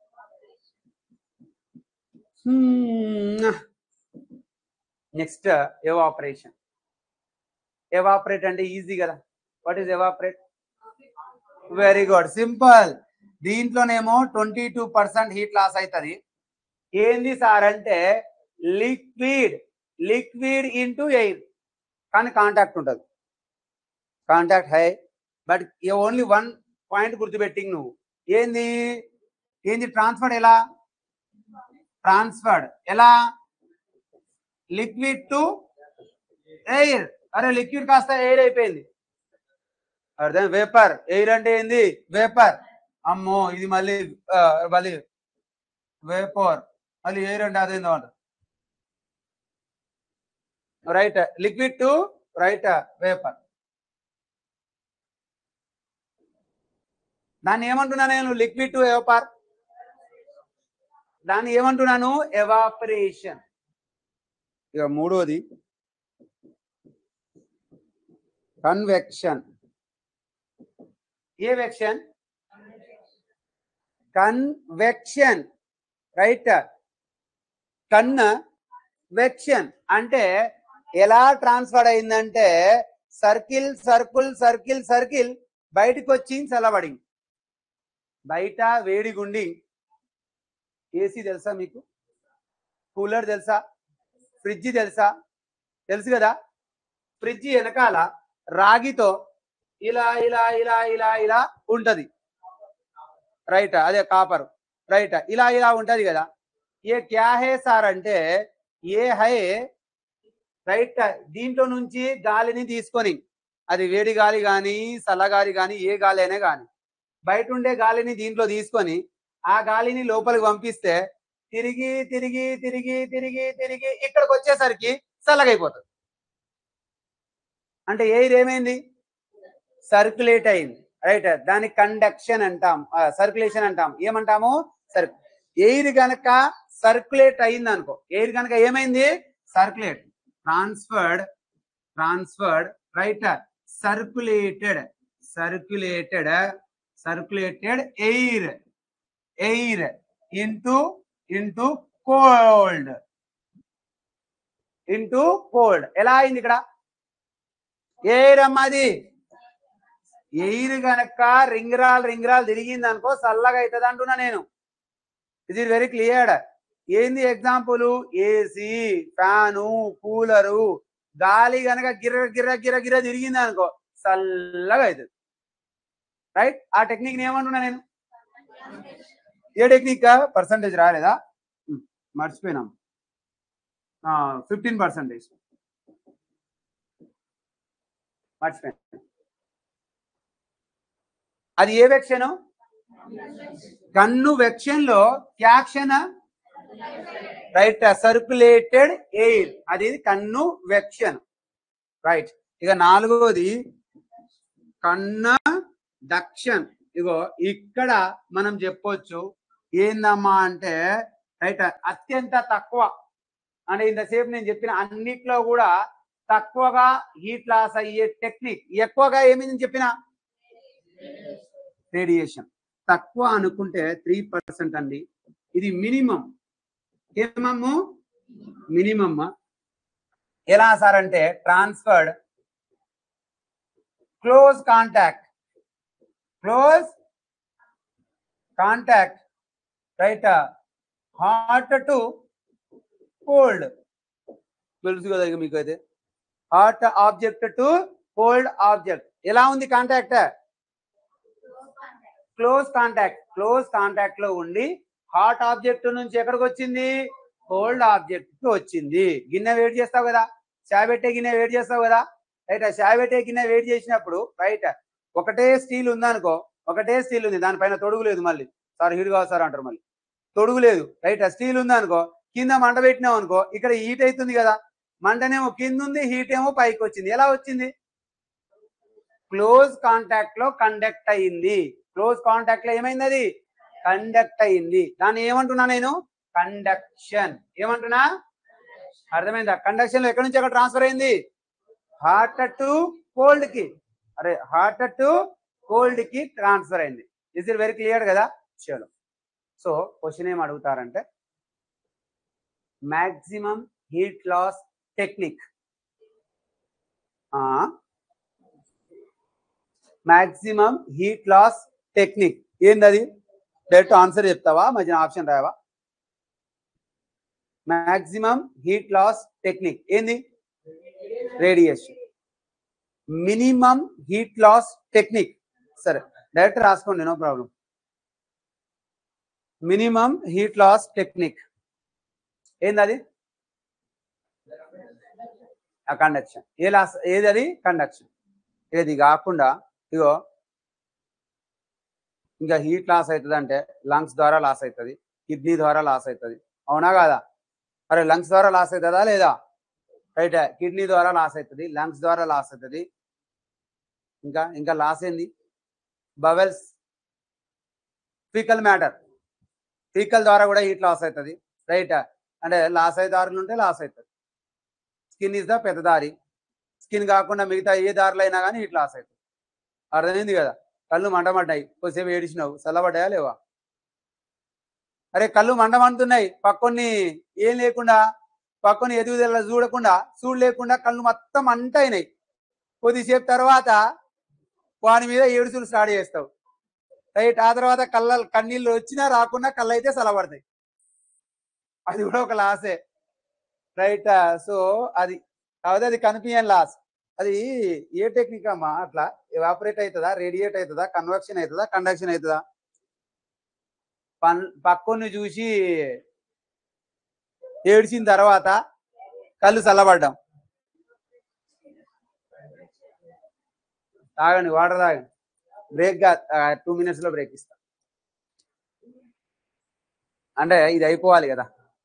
Next evaporation. ఎవాపరేట్ అంటే ఈజీ కదా. What is evaporate? Very good, simple. దీంట్లోనేమో twenty two percent heat loss అవుతుంది. ఏంది sir అంటే liquid liquid into air, కానీ contact ఉంటుంది. కాంటాక్ట్ హై బట్ ఓన్లీ వన్ పాయింట్ గుర్తుపెట్టింగ్ నువ్వు. ఏంది ఏంది ట్రాన్స్ఫర్? ఎలా ట్రాన్స్ఫర్డ్? ఎలా? Liquid to air. అరే లిక్విడ్ కాస్త ఎయిర్ అయిపోయింది. అర్థం? వేపర్. ఎయిర్ అంటే ఏంది? వేపర్. అమ్మో ఇది మళ్ళీ మళ్ళీ వేపర్ మళ్ళీ ఎయిర్ అంటే అదేందో అంట right liquid to right vapour. దాన్ని ఏమంటున్నా నేను లిక్విడ్ టు వేపర్, దాన్ని ఏమంటున్నాను ఎవాపరేషన్. ఇక మూడోది కన్వెక్షన్. ఏ వెక్షన్? Convection right. కన్వెక్షన్ అంటే ఎలా ట్రాన్స్ఫర్ అయిందంటే సర్కిల్ సర్కిల్ సర్కిల్ సర్కిల్ బయటకు వచ్చి చల్లబడింది. బయట వేడిగుండి ఏసీ తెలుసా మీకు? కూలర్ తెలుసా? ఫ్రిడ్జ్ తెలుసా? తెలుసు కదా. ఫ్రిడ్జ్ వెనకాల రాగితో ఇలా ఇలా ఇలా ఇలా ఇలా ఉంటది రైట్, అదే కాపర్ రైట్, ఇలా ఇలా ఉంటది కదా. ఏ క్యా హే సార్ అంటే ఏ హై రైట్, దీంట్లో నుంచి గాలిని తీసుకొని, అది వేడి గాలి కానీ చల్లగాలి కానీ ఏ గాలి అయినా కానీ బయట ఉండే గాలిని దీంట్లో తీసుకొని ఆ గాలిని లోపలికి పంపిస్తే తిరిగి తిరిగి తిరిగి తిరిగి తిరిగి ఇక్కడికి వచ్చేసరికి చల్లగైపోతుంది. అంటే ఎయిర్ ఏమైంది? సర్క్యులేట్ అయింది రైట్. దాని కండక్షన్ అంటాం, సర్క్యులేషన్ అంటాం. ఏమంటాము? సర్ ఎయిర్ గనక సర్క్యులేట్ అయింది అనుకో, ఎయిర్ గనక ఏమైంది? Circulate, transferred transferred right, circulated circulated circulated air air into into cold into cold. ఎలా అయింది ఇక్కడ? ఎయిర్ అమ్మది ఎయిర్ గనక రింగరాలు రింగరాలు తిరిగింది అనుకో చల్లగా అవుతుంది అంటున్నా నేను. ఇది వెరీ క్లియర్. ఏంది ఎగ్జాంపుల్? ఏసీ, ఫ్యాను, కూలరు, గాలి గనక గిర్ర గిర్ర గిర్ర గిర్ర తిరిగింది అనుకో చల్లగా అవుతుంది రైట్. ఆ టెక్నిక్ ని ఏమంటున్నా నేను? ఏ టెక్నిక్? పర్సంటేజ్ రాలేదా? మర్చిపోయినాం. ఫిఫ్టీన్ పర్సెంటేజ్ మర్చిపోయినా. అది ఏ వెక్షన్? కన్ను వెక్షన్ లో క్యాక్షన్ రైట్, సర్క్యులేటెడ్ ఎయిర్, అది కన్ను వెక్షన్ రైట్. ఇక నాలుగోది కన్డక్షన్. ఇగో ఇక్కడ మనం చెప్పొచ్చు ఏందమ్మా అంటే రైట్, అత్యంత తక్కువ అంటే ఇంతసేపు నేను చెప్పిన అన్నిట్లో కూడా తక్కువగా హీట్ లాస్ అయ్యే టెక్నిక్. ఎక్కువగా ఏమి చెప్పిన రేడియేషన్. తక్కువ అనుకుంటే త్రీ పర్సెంట్ అండి. ఇది మినిమం. ఏమమ్ము? మినిమమ్. ఎలా సార్ అంటే transferred close contact close contact right, hot to cold. తెలుసు కదా ఇక మీకు అయితే. Hot object to cold object. ఎలా ఉంది contact? Close contact. Close contact లో ఉండి హాట్ ఆబ్జెక్ట్ నుంచి ఎక్కడికి వచ్చింది? కోల్డ్ ఆబ్జెక్ట్ కి వచ్చింది. గిన్నె వేడి చేస్తావు కదా, చాయ్ పెట్టే గిన్నె వేడి చేస్తావు కదా రైట్. చాయ్ పెట్టే గిన్నె వేడి చేసినప్పుడు రైట్, ఒకటే స్టీల్ ఉందనుకో, ఒకటే స్టీల్ ఉంది, దానిపైన తొడుగు లేదు, మళ్ళీ సార్ హీట్ కాదు సార్ అంటారు, మళ్ళీ తొడుగు లేదు రైట్. స్టీల్ ఉందనుకో, కింద మంట పెట్టినావు అనుకో, ఇక్కడ హీట్ అవుతుంది కదా, మంటనేమో కింద ఉంది, హీట్ ఏమో పైకి వచ్చింది. ఎలా వచ్చింది? క్లోజ్ కాంటాక్ట్ లో కండక్ట్ అయింది. క్లోజ్ కాంటాక్ట్ లో ఏమైంది? అది కండక్ట్ అయింది. దాన్ని ఏమంటున్నా నేను? కండక్షన్. ఏమంటున్నా? అర్థమైందా? కండక్షన్ లో ఎక్కడి నుంచి ఎక్కడ ట్రాన్స్ఫర్ అయింది? హాట్ టు కోల్డ్ కి, అరే హాట్ టు కోల్డ్ కి ట్రాన్స్ఫర్ అయింది. ఇస్ ఇట్ వెరీ క్లియర్ కదా? చలో. సో క్వశ్చన్ ఏం అడుగుతారంటే maximum heat loss technique, maximum heat loss technique ఏందది? డైరెక్ట్ ఆన్సర్ చెప్తావా, మధ్య ఆప్షన్ రావా? మాక్సిమం హీట్ లాస్ టెక్నిక్ ఏంది? Radiation. Minimum heat loss technique, సరే డైరెక్ట్ రాసుకోండి, no problem. Minimum heat loss technique ఏందది? కండక్షన్. ఏ లాస్ ఏది? అది కండక్షన్. ఇది కాకుండా ఇగో ఇంకా హీట్ లాస్ అవుతుంది అంటే లంగ్స్ ద్వారా లాస్ అవుతుంది, కిడ్నీ ద్వారా లాస్ అవుతుంది. అవునా కాదా? అరే లంగ్స్ ద్వారా లాస్ అవుతుందా లేదా? రైట్. కిడ్నీ ద్వారా లాస్ అవుతుంది, లంగ్స్ ద్వారా లాస్ అవుతుంది. ఇంకా ఇంకా లాస్ ఏంది? బవెల్స్, ఫీకల్ మ్యాటర్, ఫీకల్ ద్వారా కూడా హీట్ లాస్ అవుతుంది. రైట్. అంటే లాస్ అయ్యే దారులు ఉంటే లాస్ అవుతుంది. స్కిన్ ఇస్ ద పెద్ద దారి. స్కిన్ కాకుండా మిగతా ఏ దారిలో అయినా కానీ హీట్ లాస్ అవుతుంది. అర్థమైంది కదా? కళ్ళు మంటమంటాయి, కొద్దిసేపు ఏడిచినావు, చల్లబడ్డాయా లేవా? అరే కళ్ళు మంటమంటున్నాయి, పక్కని ఏం లేకుండా, పక్కని ఎదుగుదల చూడకుండా, చూడు లేకుండా కళ్ళు మొత్తం మంటైనాయి. కొద్దిసేపు తర్వాత వాని మీద ఏడుచులు స్టార్ట్ చేస్తావు. రైట్. ఆ తర్వాత కళ్ళ కన్నీళ్ళు వచ్చినా రాకుండా కళ్ళు అయితే చల్లబడతాయి. అది కూడా ఒక లాసే. రైట్. సో అది కాకపోతే అది కనిపించని లాస్. అది ఏ టెక్నిక్ అమ్మా? అట్లా ఎవాపరేట్ అవుతుందా, రేడియేట్ అవుతుందా, కన్వెక్షన్ అవుతుందా, కండక్షన్ అవుతుందా? పన్ పక్కని చూసి ఏడ్చిన తర్వాత కళ్ళు చల్లబడ్డాం. తాగండి, వాటర్ తాగండి. బ్రేక్ గా టూ మినిట్స్ లో బ్రేక్ ఇస్తా. అంటే ఇది అయిపోవాలి కదా.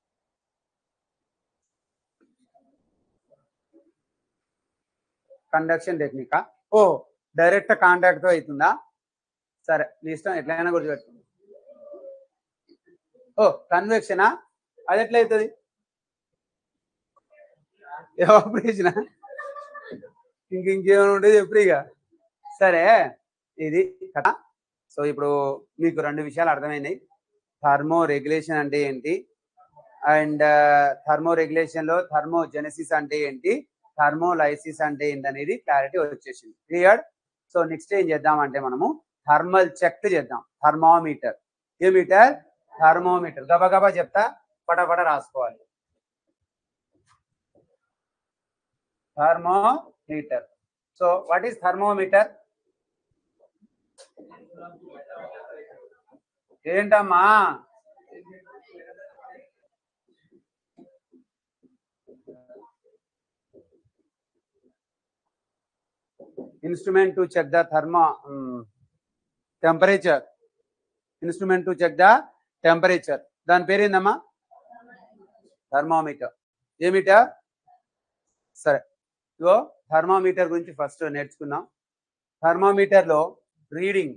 కండక్షన్ టెక్నికా? ఓ డైరెక్ట్ కాంటాక్ట్ తో అవుతుందా? సరే మీ ఇష్టం, ఎట్లయినా గుర్తుపెట్టుకోండి. ఓ కన్వెక్షనా? అది ఎట్లా అవుతుంది? ఎవాపరేషనా? ఇంక ఇంకేమైనా ఉంటుంది ఎప్పుడు ఇక. సరే ఇది కదా. సో ఇప్పుడు మీకు రెండు విషయాలు అర్థమైనాయి. థర్మో రెగ్యులేషన్ అంటే ఏంటి, అండ్ థర్మో రెగ్యులేషన్ లో థర్మోజెనసిస్ అంటే ఏంటి, థర్మోలైసిస్ అంటే ఏంటి అనేది క్లారిటీ వచ్చేసింది. క్లియర్? సో నెక్స్ట్ ఏం చేద్దామంటే మనము థర్మల్ చెక్ చేద్దాం. థర్మామీటర్. ఏ మీటర్? థర్మోమీటర్. గబగబా చెప్తా, పటపట రాసుకోవాలి. Thermometer. So what is thermometer? ఏంటమ్మా? Instrument to check the thermo temperature. Instrument to check the temperature. దాని పేరేందమ్మా? థర్మోమీటర్. ఏ మీటర్? సరే ఇగో థర్మోమీటర్ గురించి ఫస్ట్ నేర్చుకుందాం. థర్మోమీటర్ లో రీడింగ్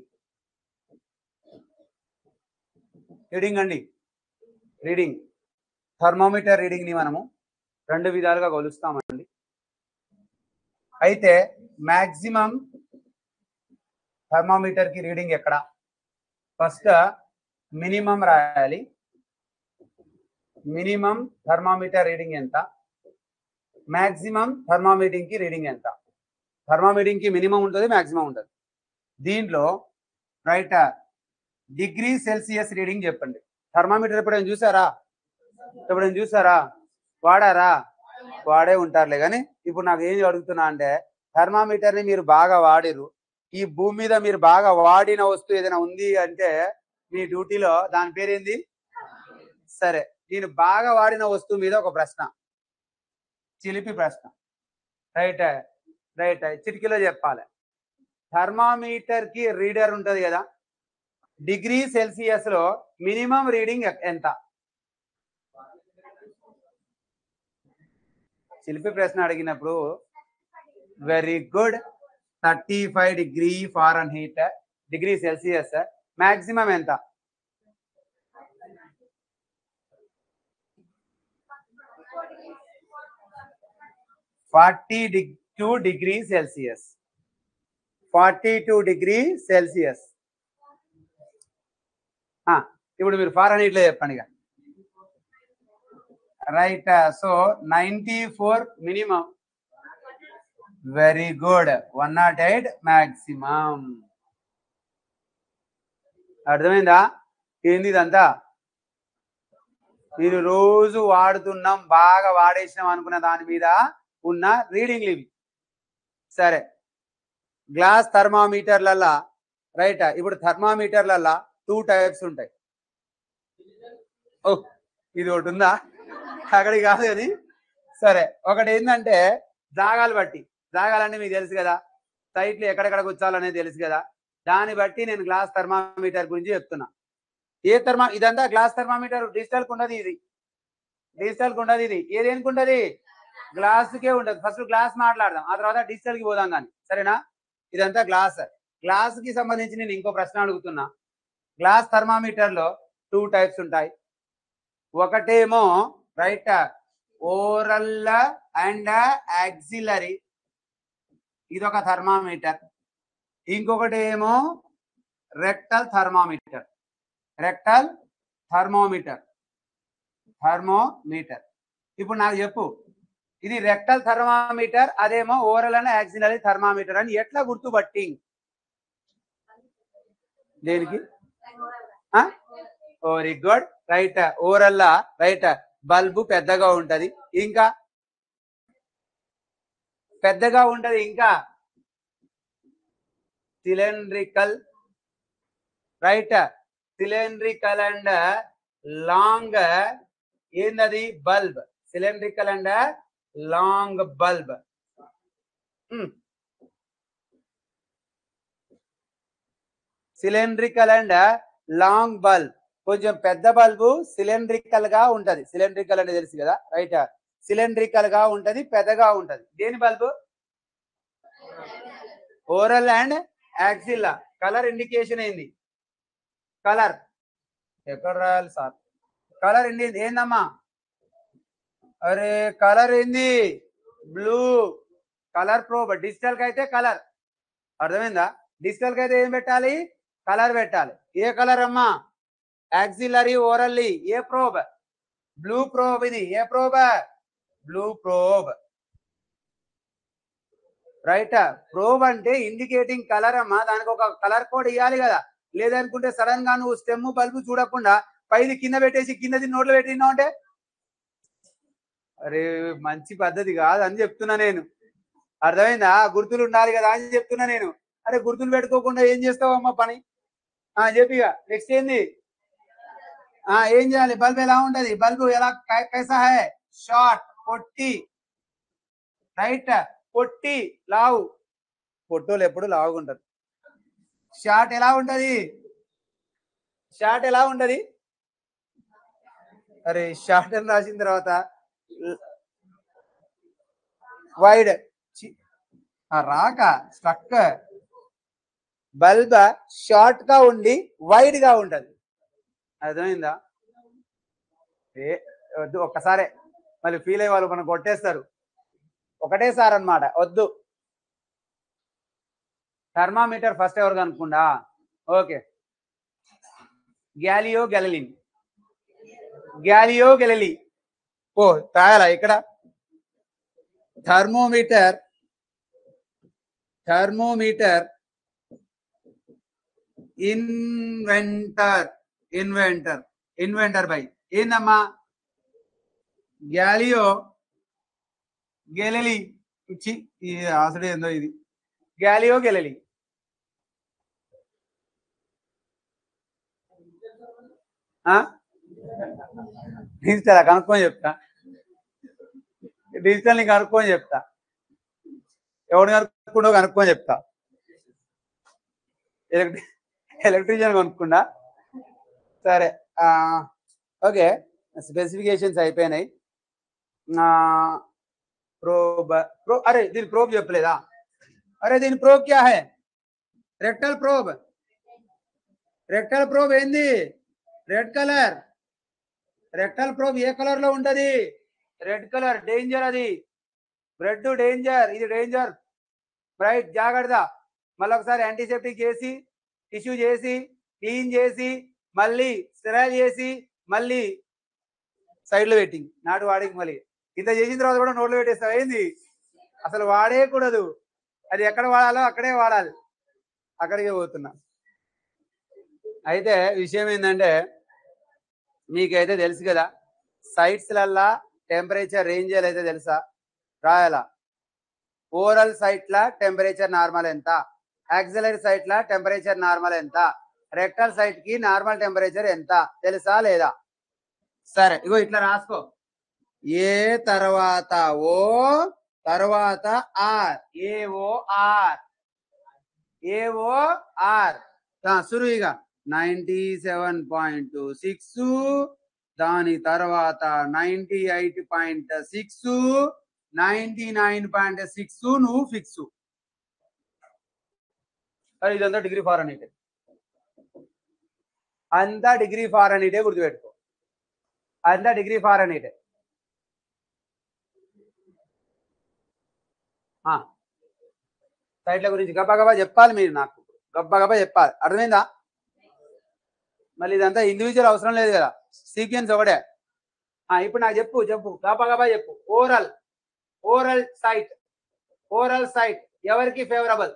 రీడింగ్ అండి రీడింగ్ థర్మోమీటర్ రీడింగ్ ని మనము రెండు విధాలుగా కొలుస్తామండి. అయితే మాక్సిమం థర్మోమీటర్ కి రీడింగ్ ఎక్కడ? ఫస్ట్ మినిమం రాయాలి. మినిమం థర్మోమీటర్ రీడింగ్ ఎంత, మాక్సిమం థర్మోమీటర్ కి రీడింగ్ ఎంత? థర్మోమీటర్ కి మినిమం ఉంటుంది, మాక్సిమం ఉంటుంది. దీంట్లో రైట్ డిగ్రీ సెల్సియస్ రీడింగ్ చెప్పండి. థర్మోమీటర్ ఎప్పుడైనా చూసారా? ఎప్పుడైనా చూసారా? వాడారా? వాడే ఉంటారులే. కానీ ఇప్పుడు నాకు ఏం అడుగుతున్నా అంటే, థర్మామీటర్ ని మీరు బాగా వాడిరు, ఈ భూమి మీద మీరు బాగా వాడిన వస్తువు ఏదైనా ఉంది అంటే మీ డ్యూటీలో, దాని పేరేంది? సరే నేను బాగా వాడిన వస్తువు మీద ఒక ప్రశ్న, చిలిపి ప్రశ్న. రైట్ రైట్ చిటికీలో చెప్పాలి. థర్మామీటర్ కి రీడర్ ఉంటది కదా, డిగ్రీ సెల్సియస్ లో మినిమం రీడింగ్ ఎంత? చిలిపి ప్రశ్న అడిగినప్పుడు very good. Thirty five degree Fahrenheit, degree Celsius. Maximum ఎంత? Forty two degree Celsius. Forty two degree Celsius. ఇప్పుడు మీరు ఫారెన్ హీట్ లో చెప్పండి ఇక. Right. So ninety four minimum. Very good. One nought eight maximum. అర్థమైందా? ఏంది ఇదంతా? మీరు రోజు వాడుతున్నాం, బాగా వాడేసినాం అనుకున్న దాని మీద ఉన్న రీడింగ్లు ఇవి. సరే గ్లాస్ థర్మామీటర్లల్లా రైట్. ఇప్పుడు థర్మామీటర్లల్లా టూ టైప్స్ ఉంటాయి. ఓ ఇది ఒకటి ఉందా? అక్కడికి కాదు అది. సరే ఒకటి ఏంటంటే జాగాలు బట్టి. జాగాలంటే మీకు తెలుసు కదా, సైట్లు ఎక్కడెక్కడ కూర్చోాలనేది తెలుసు కదా. దాన్ని బట్టి నేను గ్లాస్ థర్మామీటర్ గురించి చెప్తున్నా. ఏ థర్మా ఇదంతా గ్లాస్ థర్మామీటర్ డిజిటల్ కు ఉండదు, ఇది డిజిటల్ కు ఉండదు, ఇది ఏదేనికి ఉంటది గ్లాస్ కే ఉండదు. ఫస్ట్ గ్లాస్ మాట్లాడదాం, ఆ తర్వాత డిజిటల్ కి పోదాం కానీ, సరేనా? ఇదంతా గ్లాస్. గ్లాస్ కి సంబంధించి నేను ఇంకో ప్రశ్న అడుగుతున్నా. గ్లాస్ థర్మామీటర్ లో టూ టైప్స్ ఉంటాయి. ఒకటేమో రైట్ ఓరల్ అండ్ యాక్సిలరీ, ఇదొక థర్మామీటర్. ఇంకొకటి ఏమో rectal thermometer. Rectal thermometer thermometer ఇప్పుడు నాకు చెప్పు, ఇది రెక్టల్ థర్మామీటర్, అదేమో ఓరల్ అండ్ యాక్సిలరీ థర్మామీటర్ అని ఎట్లా గుర్తుపట్టి? దేనికి? Very good, right. Oral right bulb పెద్దగా ఉంటది, ఇంకా పెద్దగా ఉంటది, ఇంకా cylindrical, right. Cylindrical and long ఏందది bulb, cylindrical and long bulb. Cylindrical and long bulb, కొంచెం పెద్ద బల్బు సిలిండ్రికల్ గా ఉంటది. సిలిండ్రికల్ అంటే తెలుసు కదా, రైట్. సిలిండ్రికల్ గా ఉంటది, పెద్దగా ఉంటది. దేని bulb? Oral and axilla. Colour indication ఏంది? కలర్ ఎక్కడ రాయాలి సార్? కలర్ ఏంది? ఏందమ్మా? అరే కలర్ ఏంది? బ్లూ. Colour probe. డిజిటల్ కి అయితే కలర్, అర్థమైందా? డిజిటల్ కి అయితే ఏం పెట్టాలి? కలర్ పెట్టాలి. ఏ కలర్ అమ్మా? Axillary orally. ఏ ప్రోబ్? Blue probe. ఇది ఏ probe? Blue probe, right. Probe అంటే ఇండికేటింగ్ కలర్ అమ్మా, దానికి ఒక కలర్ కోడ్ ఇవ్వాలి కదా. లేదనుకుంటే సడన్ గా నువ్వు స్టెమ్ బల్బు చూడకుండా పైది కింద పెట్టేసి కిందది నోట్లో పెట్టినావు అంటే అరే మంచి పద్ధతి కాదు అని చెప్తున్నా నేను, అర్థమైందా? గుర్తులు ఉండాలి కదా అని చెప్తున్నా నేను. అరే గుర్తులు పెట్టుకోకుండా ఏం చేస్తావు అమ్మ పని? ఆ చెప్పిగా. నెక్స్ట్ ఏంది? ఆ ఏం చేయాలి? బల్బ్ ఎలా ఉంటది? బల్బు ఎలా కైసా హై? షార్ట్, పొట్టి, రైట్. పొట్టి, లావు. పొట్టోలు ఎప్పుడు లావుగా ఉంటారు. షార్ట్ ఎలా ఉంటది? షార్ట్ ఎలా ఉంటది? అరే షార్ట్ అని రాసిన తర్వాత వైడ్ రాక స్ట్రక్. బల్బ్ షార్ట్ గా ఉండి వైడ్ గా ఉంటది, అర్థమైందా? ఏ వద్దు, ఒక్కసారే మళ్ళీ ఫీల్ అయ్యే వాళ్ళు మనం కొట్టేస్తారు. ఒకటేసారి అన్నమాట, వద్దు. థర్మామీటర్ ఫస్ట్ ఎవరు కనుక్కుండా? ఓకే, గ్యాలియో గెలలిన్. గ్యాలియో గెలలి. ఓ తాయాలా ఇక్కడ? Thermometer thermometer inventor inventor inventor by ఏందమ్మా? గ్యాలియో గెలలి. ఇచ్చి ఈ అసలు ఏందో ఇది గ్యాలియో గెలలి. డిజిటల్ కనుక్కొని చెప్తా, డిజిటల్ ని కనుక్కొని చెప్తా, ఎవడు కనుక్కుండో కనుక్కొని చెప్తా. ఎలక్ట్రి ఎలక్ట్రీషియన్ కొనుక్కుండా. సరే ఓకే, స్పెసిఫికేషన్స్ అయిపోయినాయి. ప్రోబ్ ప్రో అరే దీని ప్రోబ్ చెప్పలేదా? అరే దీని ప్రోబ్ క్యా హై? Rectal probe. రెక్టల్ ప్రోబ్ ఏంది? Red colour. రెక్టల్ ప్రోబ్ ఏ కలర్ లో ఉంటది? Red colour. డేంజర్ అది, రెడ్ డేంజర్, ఇది డేంజర్, రైట్. జాగ్రత్త. మళ్ళీ ఒకసారి యాంటీసెప్టిక్ చేసి, టిష్యూ చేసి, క్లీన్ చేసి, మళ్ళీ స్టెరైల్ చేసి, మళ్ళీ సైడ్ లో పెట్టి నాటు వాడికి మళ్ళీ ఇంత చేసిన తర్వాత కూడా నోట్లో పెట్టేస్తావు ఏంది? అసలు వాడేయకూడదు. అది ఎక్కడ వాడాలో అక్కడే వాడాలి. అక్కడికే పోతున్నా. అయితే విషయం ఏంటంటే మీకైతే తెలుసు కదా, సైట్స్ లల్లా టెంపరేచర్ రేంజ్ అయితే తెలుసా? రాయాలా? ఓరల్ సైట్ లా టెంపరేచర్ నార్మల్ ఎంత, యాక్సిలరీ సైట్ లా టెంపరేచర్ నార్మల్ ఎంత, రెక్టల్ సైట్ కి నార్మల్ టెంపరేచర్ ఎంత, తెలుసా లేదా? సరే ఇగో ఇట్లా రాసుకో. ఏ తర్వాత ఓ తర్వాత R, A O R. AOR సురుయిగా నైంటీ సెవెన్ పాయింట్ సిక్స్ దాని తర్వాత ninety eight point six ninety nine point six నువ్వు ఫిక్స్. ఇదంతా డిగ్రీ ఫార్ అనేటే అంతా డిగ్రీ ఫార్ అనేటే గుర్తుపెట్టుకో. అంతా డిగ్రీ ఫార్ అనేటే. సైట్ల గురించి గబ్బా గబ్బా చెప్పాలి మీరు, నాకు గబ్బా గబ్బా చెప్పాలి. అర్థమైందా? మళ్ళీ ఇదంతా ఇండివిజువల్ అవసరం లేదు కదా, సీక్వెన్స్ ఒకటే. ఇప్పుడు నాకు చెప్పు చెప్పు గబ్బా గబ్బా చెప్పు. Oral oral site oral site ఎవరికి favourable?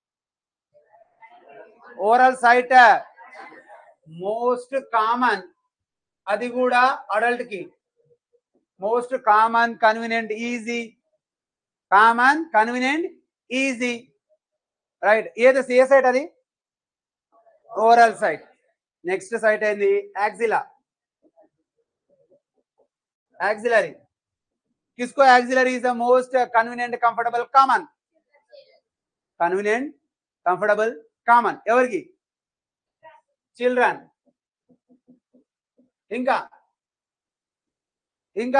Oral site most common, అది కూడా అడల్ట్ కి most common, convenient, easy. Common, convenient, easy. Right. ఏది ఏ సైట్? అది ఓరల్ సైట్. నెక్స్ట్ సైట్ ఏంది? యాక్సిలా. యాక్సిలరీ. किसको axillary is the most convenient comfortable common? Convenient comfortable common ఎవరికి? Children. ఇంకా ఇంకా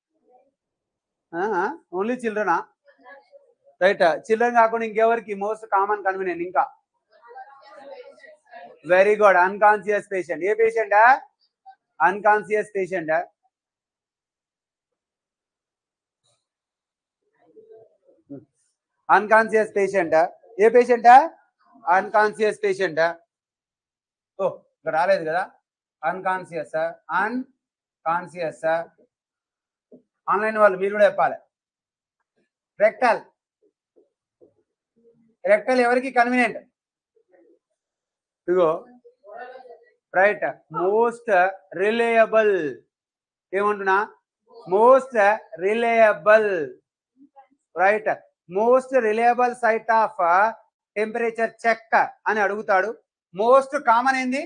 ఓన్లీ చిల్డ్రనా? రైట్. చిల్డ్రన్ కాకుండా ఇంకెవరికి మోస్ట్ కామన్ కన్వీనియంట్? ఇంకా వెరీ గుడ్. Unconscious patient. ఏ patient? Unconscious patient. Unconscious patient. ఏ పేషెంట్? Unconscious patient. ఓ ఇక్కడ రాలేదు కదా. అన్కాన్షియస్ అన్కాన్షియస్ ఆన్లైన్ వాళ్ళు మీరు కూడా చెప్పాలి. రెక్టల్. రెక్టల్ ఎవరికి కన్వీనియంట్? ఇగో రైట్. Most reliable. ఏమంటున్నా? Most reliable. Right. Most reliable site of temperature check అని అడుగుతాడు. మోస్ట్ కామన్ ఏంది?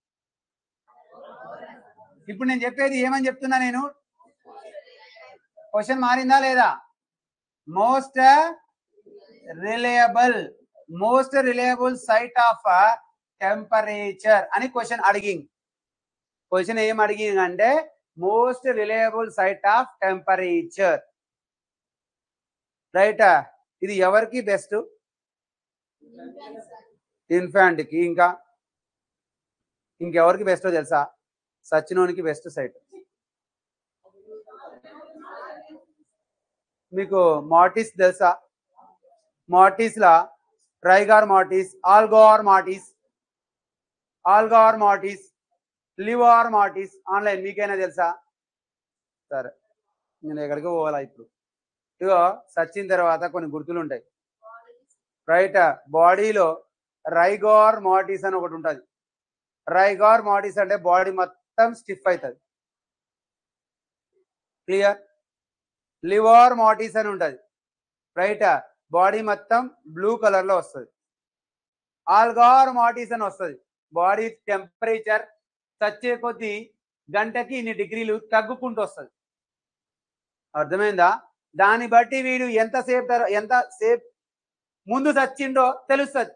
ఇప్పుడు నేను చెప్పేది ఏమని చెప్తున్నా నేను? క్వశ్చన్ మారిందా లేదా? Most reliable most reliable site of temperature అని క్వశ్చన్ అడిగింగ్. క్వశ్చన్ ఏం అడిగింగ్ అంటే most reliable site of temperature. Right. ఇది ఎవరికి బెస్ట్? ఇన్ఫాంట్ కి. ఇంకా ఇంకెవరికి బెస్టో తెలుసా? సచినోనికి బెస్ట్ సైట్. మీకు మార్టిస్ తెలుసా? మార్టిస్ లా ట్రైగార్ మార్టిస్, ఆల్గార్ మార్టిస్, ఆల్గార్ మార్టిస్, లివార్ మార్టిస్. ఆన్లైన్ మీకైనా తెలుసా? సరే నేను ఎక్కడికి పోవాలా ఇప్పుడు? ఇగో సచ్చిన తర్వాత కొన్ని గుర్తులు ఉంటాయి. రైట్. బాడీలో రైగార్ మార్టిస్ అని ఒకటి ఉంటుంది. రైగార్ మార్టిస్ అంటే బాడీ మొత్తం స్టిఫ్ అవుతుంది. క్లియర్. లివర్ మార్టిస్ అని ఉంటుంది. రైట్. బాడీ మొత్తం బ్లూ కలర్ లో వస్తుంది. ఆల్గార్ మార్టిస్ అని వస్తుంది. బాడీ టెంపరేచర్ చచ్చే కొద్దీ గంటకి ఇన్ని డిగ్రీలు తగ్గుకుంటూ వస్తుంది. అర్థమైందా? దాన్ని బట్టి వీడు ఎంతసేపు ఎంత సేపు ముందు చచ్చిండో తెలుస్తుంది.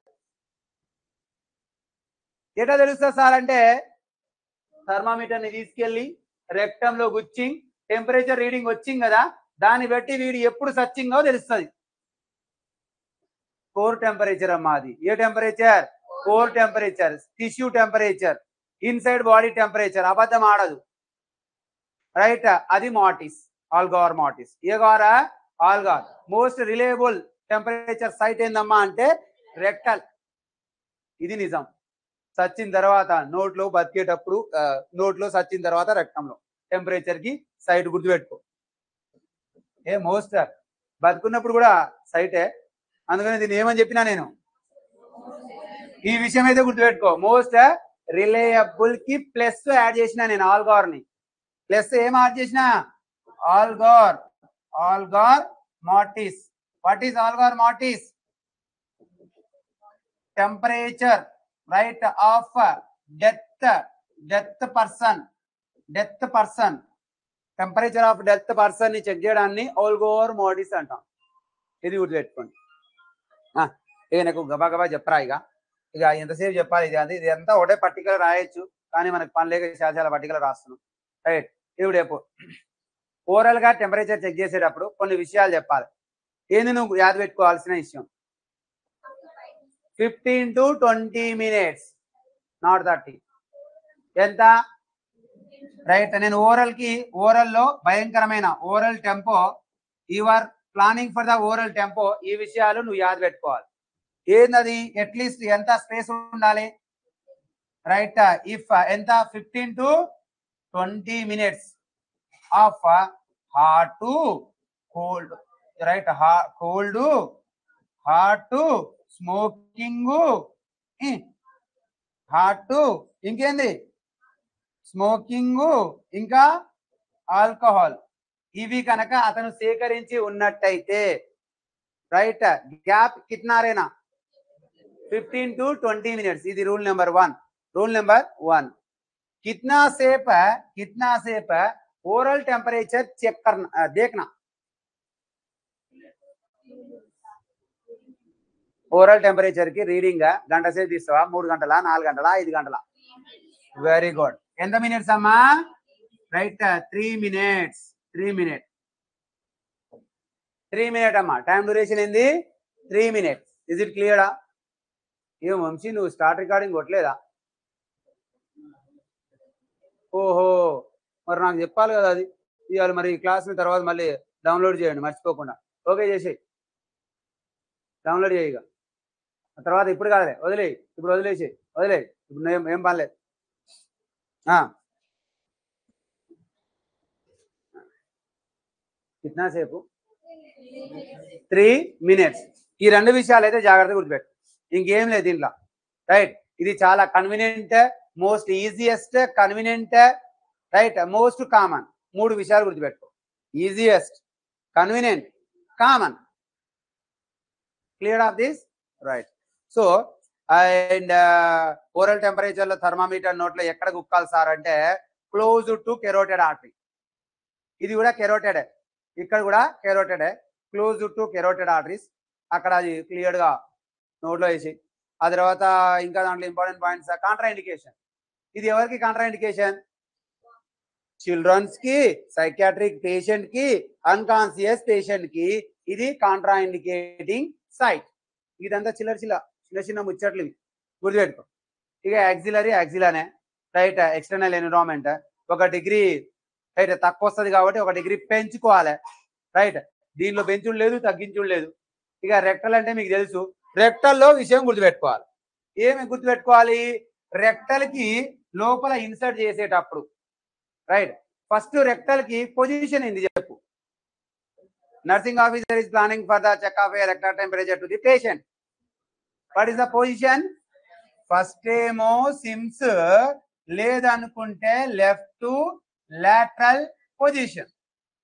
ఎట్లా తెలుస్తుంది సార్ అంటే థర్మామీటర్ని తీసుకెళ్ళి రెక్టంలో గుచ్చి టెంపరేచర్ రీడింగ్ వచ్చింది కదా, దాన్ని బట్టి వీడు ఎప్పుడు చచ్చిందో తెలుస్తుంది. కోర్ టెంపరేచర్ అమ్మా అది. ఏ temperature? Core temperature. Tissue temperature, inside body temperature. అబద్ధం ఆడదు. రైట్. అది మార్టిస్, ఆల్గార్ మార్టిస్. ఏ గారా? Algor. Most reliable temperature site ఏందమ్మా అంటే రెక్టల్. ఇది నిజం. సచ్చిన తర్వాత నోట్లో బతికేటప్పుడు నోట్లో సచ్చిన తర్వాత రక్తంలో టెంపరేచర్ కి సైట్ గుర్తుపెట్టుకో. ఏ మోస్ట్ బతుకున్నప్పుడు కూడా సైటే, అందుకని దీన్ని ఏమని చెప్పినా నేను ఈ విషయం అయితే గుర్తుపెట్టుకో. మోస్ట్ రిలయబుల్ కి ప్లస్ యాడ్ చేసిన నేను ఆల్గార్ ని. ప్లస్ ఏం యాడ్ చేసిన? Algor. Algor mortis. What is algor mortis? Temperature right of death death person death person temperature of death person ని చెక్ చేయడాన్ని ఆల్గార్ మార్టిస్ అంటాం. ఇది గుర్తుపెట్టుకోండి. ఇక నాకు గబా గబా చెప్పరా ఇక ఇక ఎంతసేపు చెప్పాలి ఇది అది ఇది అంతా ఒకటే పర్టికులర్ రాయొచ్చు కానీ మనకు పని లేక చాలా చాలా పర్టికులర్ రాస్తున్నాం రైట్ ఇప్పుడు చెప్పు ఓవరాల్ గా టెంపరేచర్ చెక్ చేసేటప్పుడు కొన్ని విషయాలు చెప్పాలి ఏంది నువ్వు యాద పెట్టుకోవాల్సిన విషయం fifteen to twenty minutes not thirty ఎంత రైట్ నేను ఓవరాల్ కి ఓవరాల్ లో భయంకరమైన overall tempo your planning for the overall tempo ఈ విషయాలు నువ్వు యాద పెట్టుకోవాలి ఏంది అట్లీస్ట్ ఎంత స్పేస్ ఉండాలి రైట్ ఇఫ్ ఎంత fifteen to twenty minutes of hot to cold right cold hot smoking hot ఇంకేంది స్మోకింగ్ ఇంకా ఆల్కహాల్ ఇవి కనుక అతను సేకరించి ఉన్నట్టయితే రైట్ గ్యాప్ కిట్నారేనా ఫిఫ్టీన్ టు ట్వంటీ మినిట్స్ ఇది rule number one rule number one कितना सेप है कितना सेप है ओरल टेम्परेचर चेक करना देखना ओरल टेम्परेचर की रीडिंग गंట సేపు తీస్తావా మూడు గంటల నాలుగు గంటల ఐదు గంటల వెరీ గుడ్ ఎంత మినిట్స్ అమ్మా right three minutes three minute three minute అమ్మా టైం డ్యూరేషన్ ఏంది త్రీ మినిట్స్ ఇజ్ ఇట్ క్లియరా ఏం వంశీ నువ్వు స్టార్ట్ రికార్డింగ్ కొట్టలేదా ఓహో మరి నాకు చెప్పాలి కదా అది ఇవాళ మరి క్లాస్ తర్వాత మళ్ళీ డౌన్లోడ్ చేయండి మర్చిపోకుండా ఓకే చేసి డౌన్లోడ్ చేయగా తర్వాత ఇప్పుడు కాదులే వదిలే ఇప్పుడు వదిలేసి వదిలే ఇప్పుడు ఏం ఏం పనిలేదు కిतना సేపు త్రీ మినిట్స్ ఈ రెండు విషయాలు అయితే జాగ్రత్తగా గుర్తుపెట్టు ఇంకేం లేదు దీంట్లో రైట్ ఇది చాలా convenient most easiest convenient right most common మూడు విషయాలు గుర్తుపెట్టుకో easiest convenient common clear of this right so and oral temperature లో థర్మామీటర్ నోట్లో ఎక్కడ గుక్కాలి సార్ అంటే క్లోజ్ టు కెరోటెడ్ ఆర్టరీ ఇది కూడా కెరోటెడే ఇక్కడ కూడా కెరోటెడే క్లోజ్ టు కెరోటెడ్ ఆర్టరీస్ అక్కడ అది క్లియర్ గా నోట్లో వేసి ఆ తర్వాత ఇంకా దాంట్లో ఇంపార్టెంట్ పాయింట్స్ కాంట్రా ఇండికేషన్ ఇది ఎవరికి కాంట్రా ఇండికేషన్ చిల్డ్రన్స్ కి సైకియాట్రిక్ పేషెంట్ కి అన్కాన్షియస్ పేషెంట్ కి ఇది కాంట్రా ఇండికేటింగ్ సైట్ ఇదంతా చిల్లర చిల్ల చిన్న చిన్న ముచ్చట్లు గుర్తుపెట్టుకో ఇక యాక్సిలరీ యాక్సిలానే రైట్ ఎక్స్టర్నల్ ఎన్విరాన్మెంట్ ఒక డిగ్రీ రైట్ తక్కువ వస్తుంది కాబట్టి ఒక డిగ్రీ పెంచుకోవాలి రైట్ దీనిలో పెంచుడు లేదు తగ్గించుడు లేదు ఇక రెక్టల్ అంటే మీకు తెలుసు రెక్టల్లో విషయం గుర్తుపెట్టుకోవాలి ఏమి గుర్తుపెట్టుకోవాలి రెక్టల్ కి లోపల ఇన్సర్ట్ చేసేటప్పుడు రైట్ ఫస్ట్ రెక్టల్ కి పొజిషన్ ఏంది చెప్పు nursing officer is planning for the check of rectal temperature to the patient what is the position first ఏమో సిమ్స్ లేదనుకుంటే left lateral position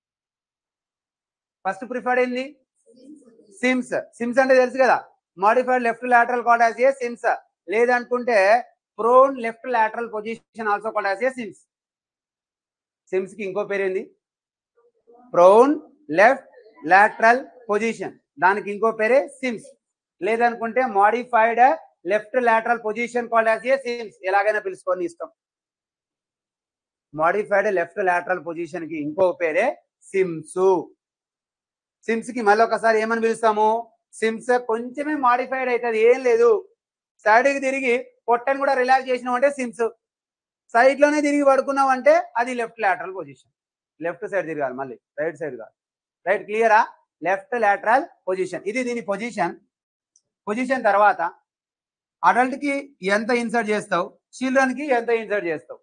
first preferred ఏంది సిమ్స్ సిమ్స్ అంటే తెలుసు కదా modified left lateral called as a Sims లేదనుకుంటే prone left lateral position also called as a Sims Sims కి ఇంకో పేరు ఏంది ప్రోన్ లెఫ్ట్ లాటరల్ పొజిషన్ దానికి ఇంకో పేరే సిమ్స్ లేదనుకుంటే modified left lateral position called as a Sims ఎలాగైనా పిలుచుకొని ఇష్టం మోడిఫైడ్ లెఫ్ట్ లాటరల్ పొజిషన్ కి ఇంకో పేరే సిమ్స్ సిమ్స్ కి మళ్ళీ ఒకసారి ఏమని పిలుస్తాము సిమ్స్ కొంచెమే మాడిఫైడ్ అవుతుంది ఏం లేదు సైడ్ కి తిరిగి పొట్టని కూడా రిలాక్స్ చేసినాం అంటే సిమ్స్ సైడ్ లోనే తిరిగి పడుకున్నాం అంటే అది left lateral position left side తిరగాలి మళ్ళీ రైట్ సైడ్ కాదు రైట్ క్లియరా లెఫ్ట్ లాటరల్ పొజిషన్ ఇది దీని పొజిషన్ పొజిషన్ తర్వాత అడల్ట్ కి ఎంత ఇన్సర్ట్ చేస్తావు చిల్డ్రన్ కి ఎంత ఇన్సర్ట్ చేస్తావు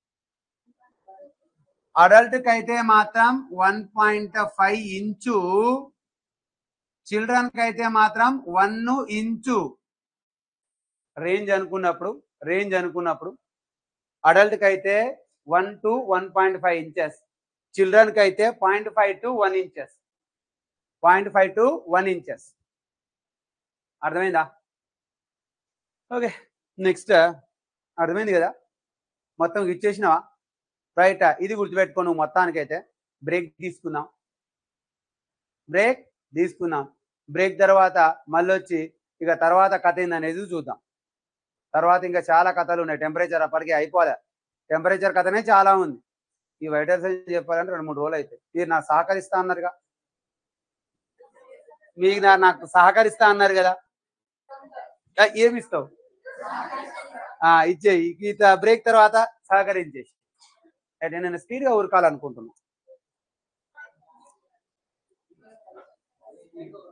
అడల్ట్ కి అయితే మాత్రం one point five inch children కి అయితే మాత్రం వన్ ఇంచు రేంజ్ అనుకున్నప్పుడు రేంజ్ అనుకున్నప్పుడు అడల్ట్ కి అయితే one to one point five inches children కి అయితే point five to one inches point five to one inches అర్థమైందా ఓకే నెక్స్ట్ అర్థమైంది కదా మొత్తం ఇచ్చేసినావా రైట్ ఇది గుర్తుపెట్టుకో నువ్వు మొత్తానికైతే బ్రేక్ తీసుకున్నాం బ్రేక్ తీసుకున్నాం బ్రేక్ తర్వాత మళ్ళీ వచ్చి ఇక తర్వాత కథ ఏందనేది చూద్దాం. తర్వాత ఇంకా చాలా కథలు ఉన్నాయి. టెంపరేచర్ అప్పటికే అయిపోలే. టెంపరేచర్ కథనే చాలా ఉంది. ఈ వైటల్ సైన్స్ చెప్పాలంటే రెండు మూడు రోజులు అయితే. మీరు నాకు సహకరిస్తా అన్నారుగా, మీకు నా నాకు సహకరిస్తా అన్నారు కదా, ఏమి ఇస్తావు? ఇచ్చేయి. ఈత బ్రేక్ తర్వాత సహకరించేసి అయితే నేను స్పీడ్గా ఉరకాలనుకుంటున్నాను.